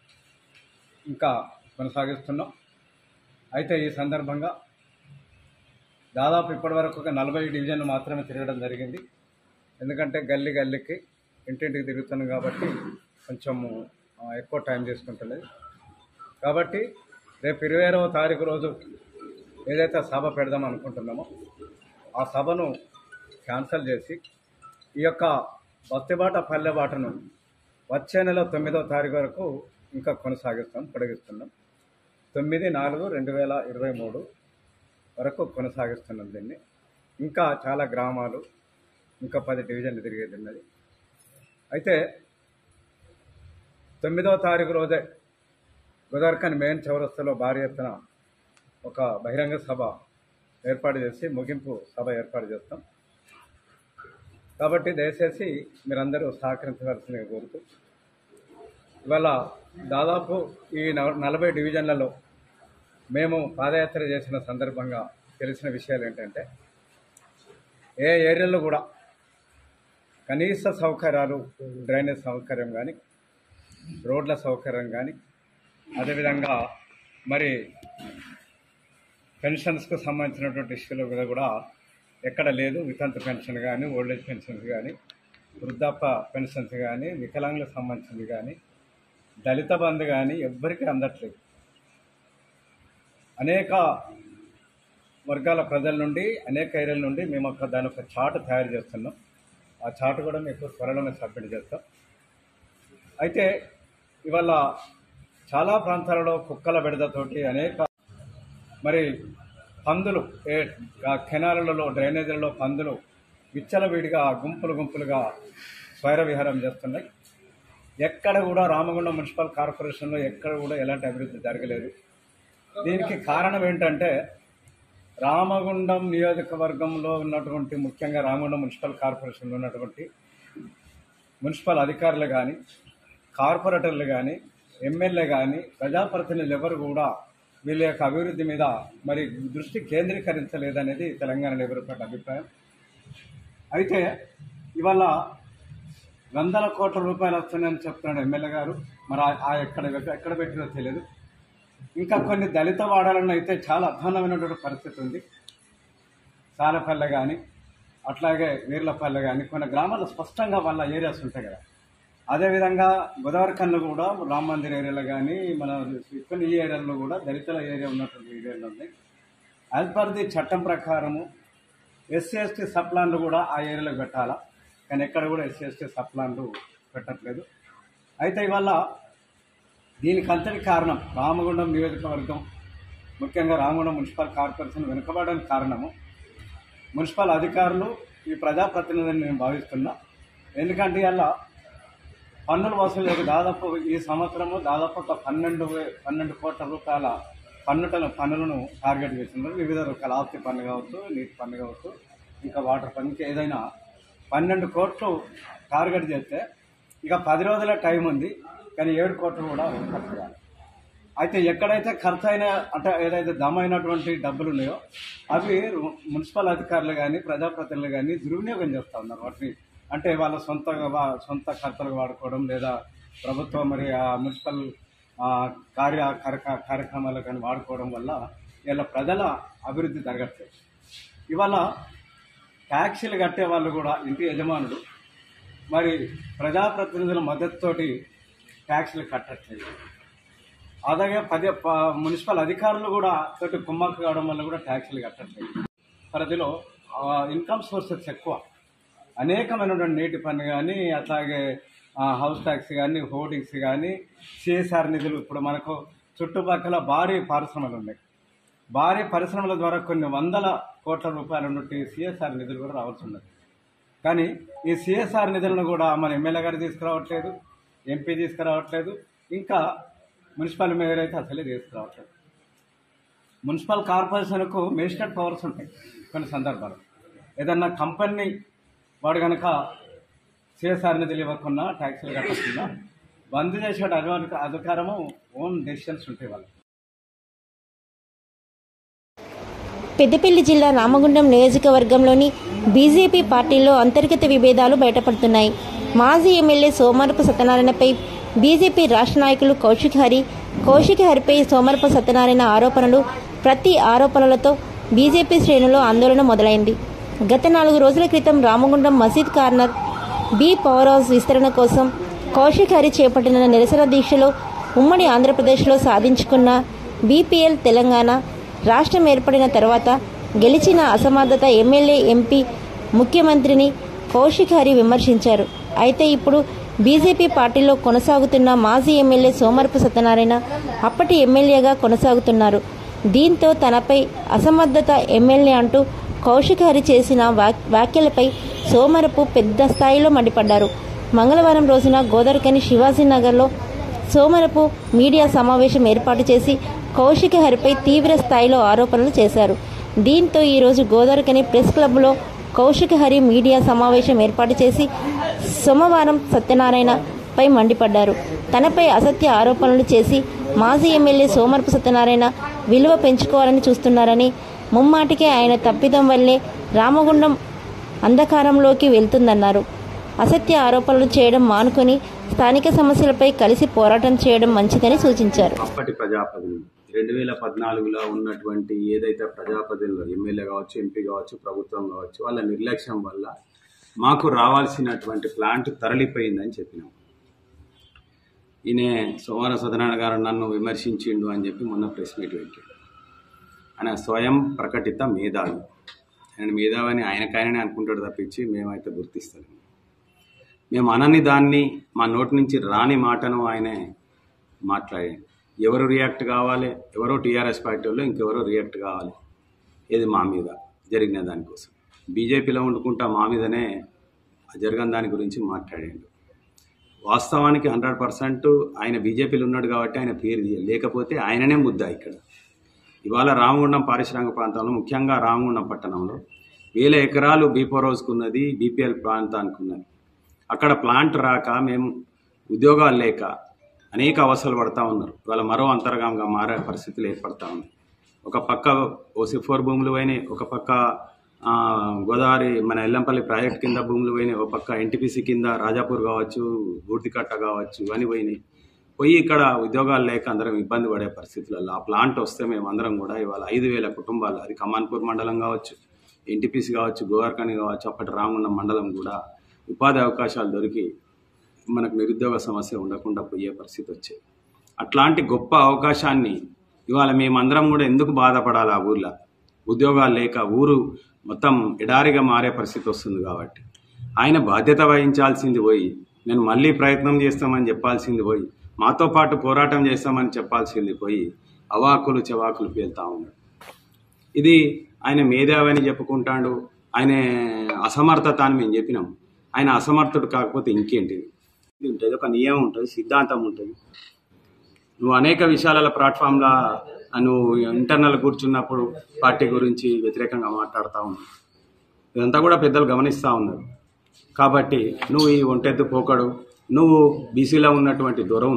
ఇంకా కొనసాగిస్తున్నాం. అయితే ఈ సందర్భంగా దాదాపు ఇప్పటివరకు ఒక 40 డివిజన్లు మాత్రమే తిరగడం జరిగింది. ఎందుకంటే గల్లీ గల్లీకి ఇంటింటికి తిరుగుతున్నాం కాబట్టి కొంచెము ఎక్కువ టైం తీసుకుంటున్నది. కాబట్టి రేపు 21వ తారీఖు రోజు ఏదైతే సభ పెడదాం అనుకుంటున్నామో ఆ సభను క్యాన్సల్ చేసి ఈ యొక్క బస్తీబాట పల్లెబాటను వచ్చే నెల 9వ తారీఖు వరకు ఇంకా పొడిగిస్తున్నాం. 9/4/2023 వరకు కొనసాగిస్తున్నాం దీన్ని. ఇంకా చాలా గ్రామాలు, ఇంకా 10 డివిజన్లు తిరిగేది ఉన్నది. అయితే 9వ తారీఖు రోజే గోదావరికని మెయిన్ చౌరస్తాలో భారీ ఎత్తున ఒక బహిరంగ సభ ఏర్పాటు చేసి ముగింపు సభ ఏర్పాటు చేస్తాం. కాబట్టి దయచేసి మీరందరూ సహకరించవలసిందిగా కోరుతూ, ఇవాళ దాదాపు ఈ 40 డివిజన్లలో మేము పాదయాత్ర చేసిన సందర్భంగా తెలిసిన విషయాలు ఏంటంటే, ఏ ఏరియాలో కూడా కనీస సౌకర్యాలు, డ్రైనేజ్ సౌకర్యం కానీ, రోడ్ల సౌకర్యం కానీ, అదేవిధంగా మరి పెన్షన్స్కు సంబంధించినటువంటి ఇష్యూల మీద కూడా ఎక్కడ లేదు. వితంతు పెన్షన్ కానీ, ఓల్డేజ్ పెన్షన్స్ కానీ, వృద్ధాప్య పెన్షన్స్ కానీ, వికలాంగులకు సంబంధించింది కానీ, దళిత బంధు కానీ ఎవ్వరికీ అందట్లేదు. అనేక వర్గాల ప్రజల నుండి, అనేక ఏరియాల నుండి మేము దాని ఒక చార్ట్ తయారు చేస్తున్నాం. ఆ చార్ట్ కూడా మీకు త్వరలోనే సబ్మిట్ చేస్తాం. అయితే ఇవాళ చాలా ప్రాంతాలలో కుక్కల బెడదతోటి అనేక మరి పందులు, కెనాలలో, డ్రైనేజీలలో పందులు విచ్చలవిడిగా గుంపులుగా స్వైర విహారం చేస్తున్నాయి. ఎక్కడ కూడా రామగుండం మున్సిపల్ కార్పొరేషన్లో ఎక్కడ కూడా ఎలాంటి అభివృద్ధి జరగలేదు. దీనికి కారణం ఏంటంటే, రామగుండం నియోజకవర్గంలో ఉన్నటువంటి, ముఖ్యంగా రామగుండం మున్సిపల్ కార్పొరేషన్లో ఉన్నటువంటి మున్సిపల్ అధికారులు కానీ, కార్పొరేటర్లు కానీ, ఎమ్మెల్యే కానీ, ప్రజాప్రతినిధులు ఎవరు కూడా వీళ్ళ యొక్క అభివృద్ధి మీద మరి దృష్టి కేంద్రీకరించలేదనేది తెలంగాణ లేబర్ పార్టీ అభిప్రాయం. అయితే ఇవాళ వందల కోట్ల రూపాయలు వస్తున్నాయని చెప్తున్నాడు ఎమ్మెల్యే గారు. మరి ఎక్కడ పెట్టినో తెలియదు. ఇంకా కొన్ని దళిత వాడాలను అయితే చాలా అధ్వాన్నమైనటువంటి పరిస్థితి ఉంది. సాలపల్లె కానీ అట్లాగే వీర్లపల్లె కానీ కొన్ని గ్రామాలు స్పష్టంగా వాళ్ళ ఏరియాస్ ఉంటాయి కదా. అదేవిధంగా గోదావరి కన్ను కూడా రామ మందిర్ ఏరియాలో కానీ మన కొన్ని ఈ ఏరియాలో కూడా దళితుల ఏరియా ఉన్నటువంటి ఏరియాలో ఉంది. యాజ్ పర్ ది చట్టం ప్రకారము ఎస్సీ ఎస్టీ సప్లాన్లు కూడా ఆ ఏరియాలో పెట్టాలా, కానీ ఎక్కడ కూడా ఎస్సీ ఎస్టీ సప్లాన్లు పెట్టట్లేదు. అయితే ఇవాళ దీనికి అంతటి కారణం రామగుండం నియోజకవర్గం, ముఖ్యంగా రామగుండం మున్సిపల్ కార్పొరేషన్ వెనుకబడడానికి కారణము మున్సిపల్ అధికారులు, ఈ ప్రజాప్రతినిధులని నేను భావిస్తున్నా. ఎందుకంటే ఇలా పన్నులు వసూలు దాదాపు ఈ సంవత్సరము దాదాపు ఒక 12 కోట్ల రూపాయల పన్నులను టార్గెట్ చేస్తున్నారు. వివిధ రకాల ఆస్తి పన్ను కావచ్చు, నీటి పన్ను కావచ్చు, ఇంకా వాటర్ పన్ను, ఇంకా ఏదైనా 12 కోట్లు టార్గెట్ చేస్తే ఇక 10 రోజుల టైం ఉంది, కానీ 7 కోట్లు కూడా ఖర్చు కాదు. అయితే ఎక్కడైతే ఖర్చు అయిన అంటే ఏదైతే దమైనటువంటి డబ్బులు ఉన్నాయో అవి మున్సిపల్ అధికారులు కానీ ప్రజాప్రతినిధులు కానీ దుర్వినియోగం చేస్తూ ఉన్నారు. వాటిని అంటే వాళ్ళ సొంత ఖర్చులకు వాడుకోవడం, లేదా ప్రభుత్వం మరి ఆ మున్సిపల్ కార్యక్రమాలకు కానీ వాడుకోవడం వల్ల ఇలా ప్రజల అభివృద్ధి జరగట్లేదు. ఇవాళ ట్యాక్సీలు కట్టే వాళ్ళు కూడా ఇంటి యజమానులు మరి ప్రజాప్రతినిధుల మద్దతుతోటి ట్యాక్సీలు కట్టట్లేదు. అలాగే మున్సిపల్ అధికారులు కూడా తోటి కుమ్మక్కు కావడం వల్ల కూడా ట్యాక్సీలు కట్టట్లేదు. పరిధిలో ఇన్కమ్ సోర్సెస్ ఎక్కువ, అనేకమైనటువంటి నీటి పన్ను కానీ అట్లాగే హౌస్ ట్యాక్స్ కానీ హోర్డింగ్స్ కానీ సిఎస్ఆర్ నిధులు. ఇప్పుడు మనకు చుట్టుపక్కల భారీ పరిశ్రమలు ఉన్నాయి. భారీ పరిశ్రమల ద్వారా కొన్ని వందల కోట్ల రూపాయల నుండి సిఎస్ఆర్ నిధులు కూడా రావాల్సి ఉన్నది. కానీ ఈ సిఎస్ఆర్ నిధులను కూడా మన ఎమ్మెల్యే గారు తీసుకురావట్లేదు, ఎంపీ తీసుకురావట్లేదు, ఇంకా మున్సిపల్ మేయర్ అయితే అసలే తీసుకురావట్లేదు. మున్సిపల్ కార్పొరేషన్కు మేజిస్ట్రేట్ పవర్స్ ఉంటాయి. కొన్ని సందర్భాలు ఏదన్నా కంపెనీ వాడు కనుక సిఎస్ఆర్ నిధులు ఇవ్వకుండా ట్యాక్సీలు కట్టకుండా బంద్ చేసే అధికారము ఓన్ డెసిషన్స్ ఉంటాయి వాళ్ళకి. పెద్దపల్లి జిల్లా రామగుండం నియోజకవర్గంలోని బీజేపీ పార్టీలో అంతర్గత విభేదాలు బయటపడుతున్నాయి. మాజీ ఎమ్మెల్యే సోమరపు సత్యనారాయణపై బీజేపీ రాష్ట్ర నాయకులు కౌశిక్ హరిపై సోమరపు సత్యనారాయణ ఆరోపణలు, ప్రతి ఆరోపణలతో బీజేపీ శ్రేణుల్లో ఆందోళన మొదలైంది. గత 4 రోజుల క్రితం రామగుండం మసీద్ కార్నర్ పవర్ హౌస్ విస్తరణ కోసం కౌశిక్ హరి చేపట్టిన నిరసన దీక్షలో ఉమ్మడి ఆంధ్రప్రదేశ్లో సాధించుకున్న బీపీఎల్ తెలంగాణ రాష్ట్రం ఏర్పడిన తర్వాత గెలిచిన అసమర్థత ఎమ్మెల్యే, ఎంపీ, ముఖ్యమంత్రిని కౌశిక్ హరి విమర్శించారు. అయితే ఇప్పుడు బీజేపీ పార్టీలో కొనసాగుతున్న మాజీ ఎమ్మెల్యే సోమరపు సత్యనారాయణ అప్పటి ఎమ్మెల్యేగా కొనసాగుతున్నారు. దీంతో తనపై అసమర్థత ఎమ్మెల్యే అంటూ కౌశిక్ హరి చేసిన వ్యాఖ్యలపై సోమరపు పెద్ద స్థాయిలో మండిపడ్డారు. మంగళవారం రోజున గోదావరికని శివాజీనగర్లో సోమరపు మీడియా సమావేశం ఏర్పాటు చేసి కౌశిక్ హరిపై తీవ్ర స్థాయిలో ఆరోపణలు చేశారు. దీంతో ఈరోజు గోదావరికని ప్రెస్ క్లబ్లో కౌశిక్ హరి మీడియా సమావేశం ఏర్పాటు చేసి సోమవారం సత్యనారాయణపై మండిపడ్డారు. తనపై అసత్య ఆరోపణలు చేసి మాజీ ఎమ్మెల్యే సోమరపు సత్యనారాయణ విలువ పెంచుకోవాలని చూస్తున్నారని, ముమ్మాటికే ఆయన తప్పిదం వల్లే రామగుండం అంధకారంలోకి వెళ్తుందన్నారు. అసత్య ఆరోపణలు చేయడం మానుకొని స్థానిక సమస్యలపై కలిసి పోరాటం చేయడం మంచిదని సూచించారు. అప్పటి ప్రజాప్రతినిధులు 2014లో ఉన్నటువంటి ఏదైతే ప్రజాప్రతినిధులు ఎమ్మెల్యే కావచ్చు, ఎంపీ కావచ్చు, ప్రభుత్వం కావచ్చు, వాళ్ళ నిర్లక్ష్యం వల్ల మాకు రావాల్సినటువంటి ప్లాంట్ తరలిపోయిందని చెప్పినాం. ఈయన సోమర సత్యనారాయణ గారు నన్ను విమర్శించిండు అని చెప్పి మొన్న ప్రెస్ మీట్ పెట్టాడు. ఆయన స్వయం ప్రకటిత మేధావి. ఆయన మేధావని ఆయనకైనా అనుకుంటాడు తప్పించి మేమైతే గుర్తిస్తలేము. మేము అనని దాన్ని, మా నోటి నుంచి రాని మాటను ఆయనే మాట్లాడాడు. ఎవరు రియాక్ట్ కావాలి, ఎవరో టీఆర్ఎస్ పార్టీ వాళ్ళు ఇంకెవరో రియాక్ట్ కావాలి, ఏది మా మీద జరిగిన దానికోసం. బీజేపీలో వండుకుంటా మా మీదనే జరగని దాని గురించి మాట్లాడాడు. వాస్తవానికి 100% ఆయన బీజేపీలో ఉన్నాడు కాబట్టి ఆయన పేరు లేకపోతే ఆయననే ముద్ద. ఇక్కడ ఇవాళ రామగుండం పారిశ్రామిక ప్రాంతంలో, ముఖ్యంగా రామగుండం పట్టణంలో 1000 ఎకరాలు పవర్ హౌస్కు ఉన్నది, బీపీఎల్ ప్రాంతానికి ఉన్నది. అక్కడ ప్లాంట్ రాక మేము ఉద్యోగాలు లేక అనేక అవసరాలు పడతా ఉన్నారు. ఇవాళ మరో అంతర్గంగా మారే పరిస్థితులు ఏర్పడతా ఉంది. ఒక పక్క OC4 భూములు అయినాయి, ఒక పక్క గోదావరి మన ఎల్లంపల్లి ప్రాజెక్ట్ కింద భూములు పోయినాయి, ఒక పక్క ఎన్టీపీసీ కింద రాజాపూర్ కావచ్చు, బూర్తికట్ట కావచ్చు, ఇవన్నీ పోయి ఇక్కడ ఉద్యోగాలు లేక అందరం ఇబ్బంది పడే పరిస్థితులలో ఆ ప్లాంట్ వస్తే మేమందరం కూడా ఇవాళ 5,000 కుటుంబాలు, అది కమాన్పూర్ మండలం కావచ్చు, ఎన్టీపీసీ కావచ్చు, గోవర్కని కావచ్చు, అప్పటి రామగుండం మండలం కూడా ఉపాధి అవకాశాలు దొరికి మనకు నిరుద్యోగ సమస్య ఉండకుండా పోయే పరిస్థితి వచ్చేది. అట్లాంటి గొప్ప అవకాశాన్ని ఇవాళ మేమందరం కూడా ఎందుకు బాధపడాలి? ఆ ఊర్లో ఉద్యోగాలు లేక ఊరు మొత్తం ఎడారిగా మారే పరిస్థితి వస్తుంది. కాబట్టి ఆయన బాధ్యత వహించాల్సింది పోయి నేను మళ్ళీ ప్రయత్నం చేస్తామని చెప్పాల్సింది పోయి మాతో పాటు పోరాటం చేస్తామని చెప్పాల్సింది పోయి అవాకులు చెవాకులు పేలుతా ఉన్నాడు. ఇది ఆయన మేధావని చెప్పుకుంటాడు, ఆయన అసమర్థత అని మేము చెప్పినాం. ఆయన అసమర్థుడు కాకపోతే ఇంకేంటిది? ఇది ఉంటుంది, ఒక నియమం ఉంటుంది, సిద్ధాంతం ఉంటుంది. నువ్వు అనేక విషయాల ప్లాట్ఫామ్లో నువ్వు ఇంటర్నల్ కూర్చున్నప్పుడు పార్టీ గురించి వ్యతిరేకంగా మాట్లాడుతూ ఉన్నావు. ఇదంతా కూడా పెద్దలు గమనిస్తూ ఉన్నారు. కాబట్టి నువ్వు ఈ ఒంటెత్తు పోకడు, నువ్వు బీసీలో ఉన్నటువంటి దూరం,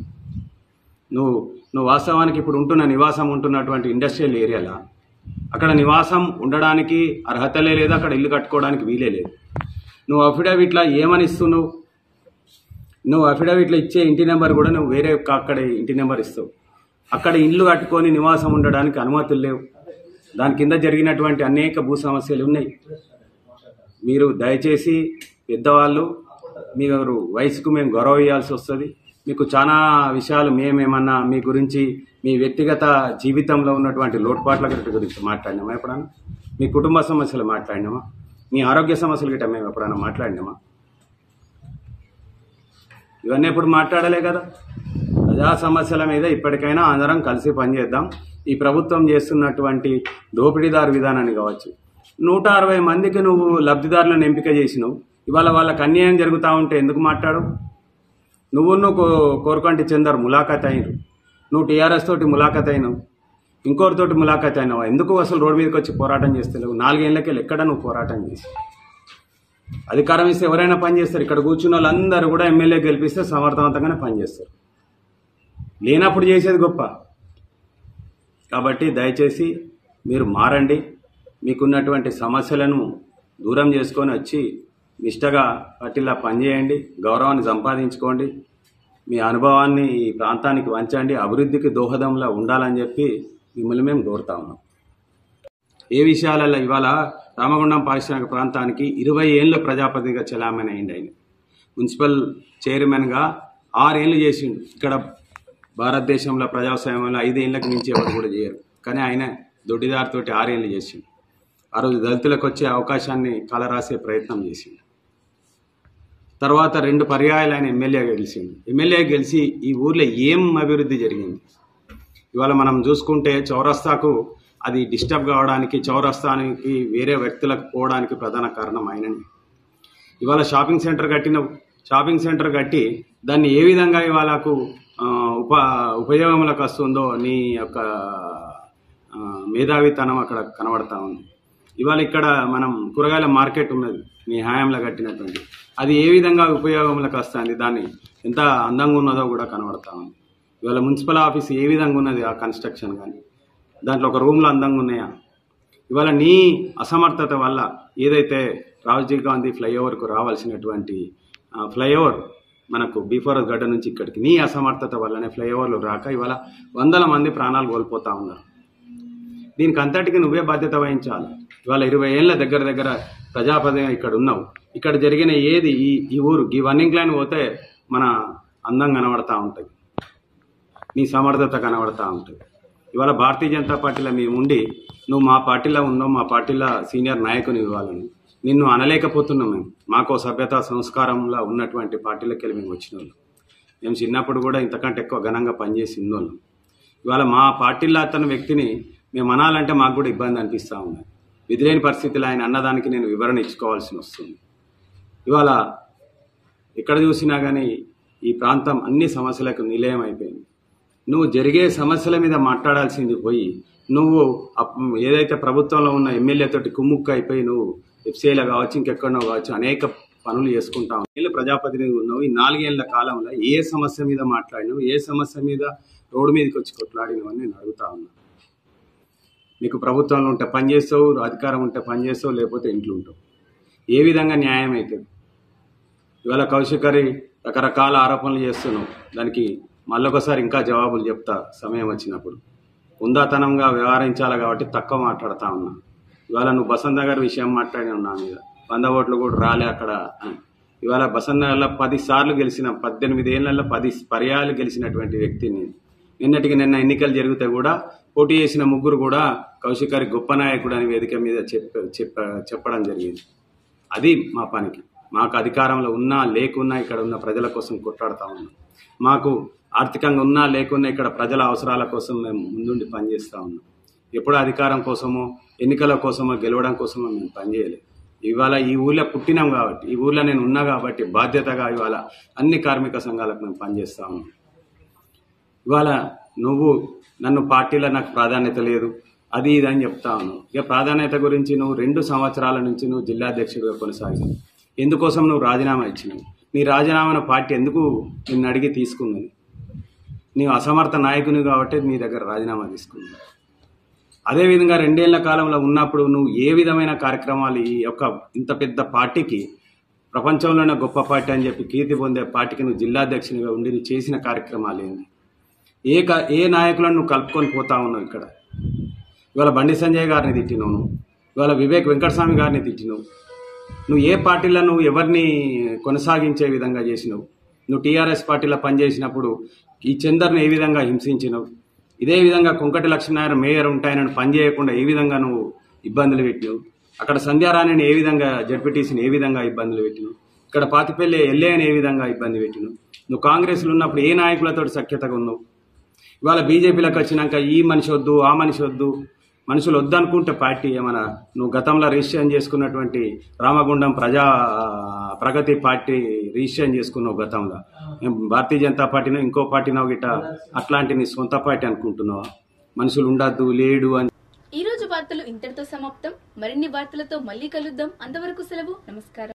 నువ్వు వాస్తవానికి ఇప్పుడు నివాసం ఉంటున్నటువంటి ఇండస్ట్రియల్ ఏరియాలో అక్కడ నివాసం ఉండడానికి అర్హతలే లేదు, అక్కడ ఇల్లు కట్టుకోవడానికి వీలే లేదు. నువ్వు అఫిడవిట్లో ఏమని ఇస్తున్నావు? నువ్వు అఫిడవిట్లో ఇచ్చే ఇంటి నెంబర్ కూడా నువ్వు వేరే అక్కడ ఇంటి నెంబర్ ఇస్తావు. అక్కడ ఇల్లు కట్టుకొని నివాసం ఉండడానికి అనుమతులు లేవు. దాని కింద జరిగినటువంటి అనేక భూ సమస్యలు ఉన్నాయి. మీరు దయచేసి పెద్దవాళ్ళు, మీరు వయసుకు మేము గౌరవ ఇవ్వాల్సి వస్తుంది. మీకు చాలా విషయాలు మేమేమన్నా మీ గురించి, మీ వ్యక్తిగత జీవితంలో ఉన్నటువంటి లోటుపాట్ల గురించి మాట్లాడినామా? ఎప్పుడన్నా మీ కుటుంబ సమస్యలు మాట్లాడినామా? మీ ఆరోగ్య సమస్యలు గిట్ట మేము ఎప్పుడన్నా మాట్లాడినామా? ఇవన్నీ ఎప్పుడు మాట్లాడలే కదా. ప్రజా సమస్యల మీద ఇప్పటికైనా అందరం కలిసి పనిచేద్దాం. ఈ ప్రభుత్వం చేస్తున్నటువంటి దోపిడీదారు విధానాన్ని కావచ్చు, 160 మందికి నువ్వు లబ్ధిదారులను ఎంపిక చేసినావు. ఇవాళ వాళ్ళకి అన్యాయం జరుగుతూ ఉంటే ఎందుకు మాట్లాడు? నువ్వు కోరుకంటి చందర్ ములాఖాత్ అయినరు, నువ్వు టీఆర్ఎస్ తోటి ములాఖాత్ అయినావు, ఇంకోరితోటి ములాఖాత్ అయినావా? ఎందుకు అసలు రోడ్డు మీదకి వచ్చి పోరాటం చేస్తలేవు? 4 ఏళ్ళకెళ్ళి ఎక్కడ నువ్వు పోరాటం చేసి అధికారం ఇస్తే ఎవరైనా పనిచేస్తారు. ఇక్కడ కూర్చున్న వాళ్ళందరూ కూడా ఎమ్మెల్యే గెలిపిస్తే సమర్థవంతంగానే పనిచేస్తారు. లేనప్పుడు చేసేది గొప్ప. కాబట్టి దయచేసి మీరు మారండి, మీకున్నటువంటి సమస్యలను దూరం చేసుకొని వచ్చి నిష్టగా పార్టీలా పనిచేయండి, గౌరవాన్ని సంపాదించుకోండి, మీ అనుభవాన్ని ఈ ప్రాంతానికి వంచండి, అభివృద్ధికి దోహదంలా ఉండాలని చెప్పి మిమ్మల్ని మేము కోరుతా ఉన్నాం. ఏ విషయాలలో ఇవాళ రామగుండం పారిశ్రామిక ప్రాంతానికి 20 ఏళ్ళు ప్రజాపతిగా చెలామణి అయింది. ఆయన మున్సిపల్ చైర్మన్గా 6 ఏళ్ళు చేసిండు. ఇక్కడ భారతదేశంలో ప్రజాస్వామ్యంలో 5 ఏళ్ళకి మించి ఎవరు కూడా చేయరు. కానీ ఆయన దొడ్డిదారితోటి 6 ఏళ్ళు చేసిండు. ఆ రోజు దళితులకు వచ్చే అవకాశాన్ని కలరాసే ప్రయత్నం చేసిండు. తర్వాత 2 పర్యాయాలు ఆయన ఎమ్మెల్యేగా గెలిచిండు. ఎమ్మెల్యే గెలిచి ఈ ఊర్లో ఏం అభివృద్ధి జరిగింది? ఇవాళ మనం చూసుకుంటే చౌరస్తాకు అది డిస్టర్బ్ కావడానికి, చౌరస్తానికి వేరే వ్యక్తులకు పోవడానికి ప్రధాన కారణం ఆయననే. ఇవాళ షాపింగ్ సెంటర్ కట్టి దాన్ని ఏ విధంగా ఇవాళకు ఉపయోగంలోకి వస్తుందో నీ యొక్క మేధావితనం అక్కడ కనబడతా ఉంది. ఇవాళ ఇక్కడ మనం కూరగాయల మార్కెట్ ఉన్నది మీ హయాంలో కట్టినటువంటి, అది ఏ విధంగా ఉపయోగంలోకి వస్తుంది, దాన్ని ఎంత అందంగా ఉన్నదో కూడా కనబడతా ఉంది. ఇవాళ మున్సిపల్ ఆఫీస్ ఏ విధంగా ఉన్నది, ఆ కన్స్ట్రక్షన్ కానీ దాంట్లో ఒక రూమ్లో అందంగా ఉన్నాయా? ఇవాళ నీ అసమర్థత వల్ల ఏదైతే రాజీవ్ గాంధీ ఫ్లైఓవర్కు రావాల్సినటువంటి ఫ్లైఓవర్ మనకు బిఫోర్ గడ్డ నుంచి ఇక్కడికి నీ అసమర్థత వల్లనే ఫ్లైఓవర్లు రాక ఇవాళ 100 మంది ప్రాణాలు కోల్పోతా ఉన్నారు. దీనికి అంతటికి నువ్వే బాధ్యత వహించాలి. ఇవాళ 20 ఏళ్ళ దగ్గర ప్రజాపతిగా ఇక్కడ ఉన్నావు. ఇక్కడ జరిగిన ఏది ఈ ఊరు ఈ రన్నింగ్ లైన్ పోతే మన అందం కనబడతా ఉంటుంది, నీ సమర్థత కనబడతా ఉంటుంది. ఇవాళ భారతీయ జనతా పార్టీలో మేము ఉండి నువ్వు మా పార్టీలో ఉన్నావు, మా పార్టీలో సీనియర్ నాయకుని ఇవ్వాలని నిన్ను అనలేకపోతున్నాం. మాకో సభ్యత సంస్కారంలో ఉన్నటువంటి పార్టీలకు వెళ్ళి మేము వచ్చిన వాళ్ళు. మేము చిన్నప్పుడు కూడా ఇంతకంటే ఎక్కువ ఘనంగా పనిచేసి ఉన్నోళ్ళం. ఇవాళ మా పార్టీలో అతని వ్యక్తిని మేము అనాలంటే మాకు కూడా ఇబ్బంది అనిపిస్తూ ఉంది. విధిలేని పరిస్థితులు ఆయన అన్నదానికి నేను వివరణ ఇచ్చుకోవాల్సి వస్తుంది. ఇవాళ ఎక్కడ చూసినా కానీ ఈ ప్రాంతం అన్ని సమస్యలకు నిలయం అయిపోయింది. నువ్వు జరిగే సమస్యల మీద మాట్లాడాల్సింది పోయి నువ్వు ఏదైతే ప్రభుత్వంలో ఉన్న ఎమ్మెల్యే తోటి కుమ్ముక్క అయిపోయి నువ్వు ఎఫ్సీఐలో కావచ్చు, ఇంకెక్కడో కావచ్చు, అనేక పనులు చేసుకుంటావు. ఏళ్ళు ప్రజాప్రతినిధి ఉన్నావు. ఈ 4 ఏళ్ల కాలంలో ఏ సమస్య మీద మాట్లాడినావు, ఏ సమస్య మీద రోడ్డు మీదకి వచ్చి కొట్లాడినవని నేను అడుగుతా ఉన్నా. నీకు ప్రభుత్వంలో ఉంటే పని చేస్తావు, అధికారం ఉంటే పని చేస్తావు, లేకపోతే ఇంట్లో ఉంటావు. ఏ విధంగా న్యాయం అవుతుంది? ఇవాళ కౌశిక్ గారి రకరకాల ఆరోపణలు చేస్తున్నావు, దానికి మళ్ళొకసారి ఇంకా జవాబులు చెప్తా సమయం వచ్చినప్పుడు. ఉందాతనంగా వ్యవహరించాలి కాబట్టి తక్కువ మాట్లాడుతూ ఉన్నా. ఇవాళ నువ్వు బసంత గారి విషయం మాట్లాడి ఉన్నా మీద 100 ఓట్లు కూడా రాలే అక్కడ అని. ఇవాళ బసంత గారిలో 10 సార్లు గెలిచిన, 18 ఏళ్లలో 10 పర్యాలు గెలిచినటువంటి వ్యక్తిని నిన్న ఎన్నికలు జరిగితే కూడా పోటీ చేసిన ముగ్గురు కూడా కౌశిక్ గారి గొప్ప నాయకుడు అని వేదిక మీద చెప్పడం జరిగింది. అది మా పనికి. మాకు అధికారంలో ఉన్నా లేకున్నా ఇక్కడ ఉన్న ప్రజల కోసం కొట్లాడుతూ ఉన్నాం. మాకు ఆర్థికంగా ఉన్నా లేకున్నా ఇక్కడ ప్రజల అవసరాల కోసం మేము ముందుండి పనిచేస్తూ ఉన్నాం. ఎప్పుడు అధికారం కోసమో ఎన్నికల కోసమో గెలవడం కోసమో మేము పనిచేయలేదు. ఇవాళ ఈ ఊళ్ళో పుట్టినాం కాబట్టి, ఈ ఊళ్ళో నేను ఉన్నా కాబట్టి బాధ్యతగా ఇవాళ అన్ని కార్మిక సంఘాలకు మేము పనిచేస్తూ ఉన్నాం. ఇవాళ నువ్వు నన్ను పార్టీలో నాకు ప్రాధాన్యత లేదు అది ఇది అని చెప్తా ఉన్నావు. ఇక ప్రాధాన్యత గురించి నువ్వు 2 సంవత్సరాల నుంచి నువ్వు జిల్లా అధ్యక్షుడిగా కొనసాగావు. ఎందుకోసం నువ్వు రాజీనామా ఇచ్చినావు? నీ రాజీనామాను పార్టీ ఎందుకు నిన్ను అడిగి తీసుకున్నది? నీవు అసమర్థ నాయకుని కాబట్టి నీ దగ్గర రాజీనామా తీసుకున్నావు. అదేవిధంగా 2 ఏళ్ల కాలంలో ఉన్నప్పుడు నువ్వు ఏ విధమైన కార్యక్రమాలు ఈ యొక్క ఇంత పెద్ద పార్టీకి, ప్రపంచంలోనే గొప్ప పార్టీ అని చెప్పి కీర్తి పొందే పార్టీకి నువ్వు జిల్లా అధ్యక్షునిగా ఉండి నువ్వు చేసిన కార్యక్రమాలు ఏంటి? ఏ నాయకులను నువ్వు కలుపుకొని పోతా ఉన్నావు? ఇక్కడ ఇవాళ బండి సంజయ్ గారిని తిట్టినావు, ఇవాళ వివేక్ వెంకటస్వామి గారిని తిట్టినావు. నువ్వు ఏ పార్టీలో నువ్వు ఎవరిని కొనసాగించే విధంగా చేసినావు? నువ్వు టీఆర్ఎస్ పార్టీలో పనిచేసినప్పుడు ఈ చందర్ని ఏ విధంగా హింసించినావు? ఇదే విధంగా కుంకటి లక్ష్మీనారాయణ మేయర్ ఉంటాయని పనిచేయకుండా ఏ విధంగా నువ్వు ఇబ్బందులు పెట్టినావు? అక్కడ సంధ్యారాణిని ఏ విధంగా, జడ్పీటీసీని ఏ విధంగా ఇబ్బందులు పెట్టినావు? ఇక్కడ పాతిపల్లి ఎల్ఏని ఏ విధంగా ఇబ్బంది పెట్టినావు? నువ్వు కాంగ్రెస్లో ఉన్నప్పుడు ఏ నాయకులతో సఖ్యతగా ఉన్నావు? ఇవాళ బీజేపీలోకి వచ్చినాక ఈ మనిషి వద్దు, ఆ మనిషి వద్దు, మనుషులు వద్దనుకుంటే పార్టీ ఏమన్నా నువ్వు గతంలో రిజిస్ట్రేషన్ చేసుకున్నటువంటి రామగుండం ప్రగతి పార్టీ రిజిస్ట్రేషన్ చేసుకున్నావు గతంలో. భారతీయ జనతా పార్టీనో ఇంకో పార్టీనో గిట్ట అట్లాంటి నీ సొంత పార్టీ అనుకుంటున్నావా? మనుషులు ఉండద్దు లేడు అని. ఈ రోజు వార్తలు ఇంతటితో సమాప్తం. మరిన్ని వార్తలతో మళ్ళీ కలుద్దాం. అంతవరకు సెలవు. నమస్కారం.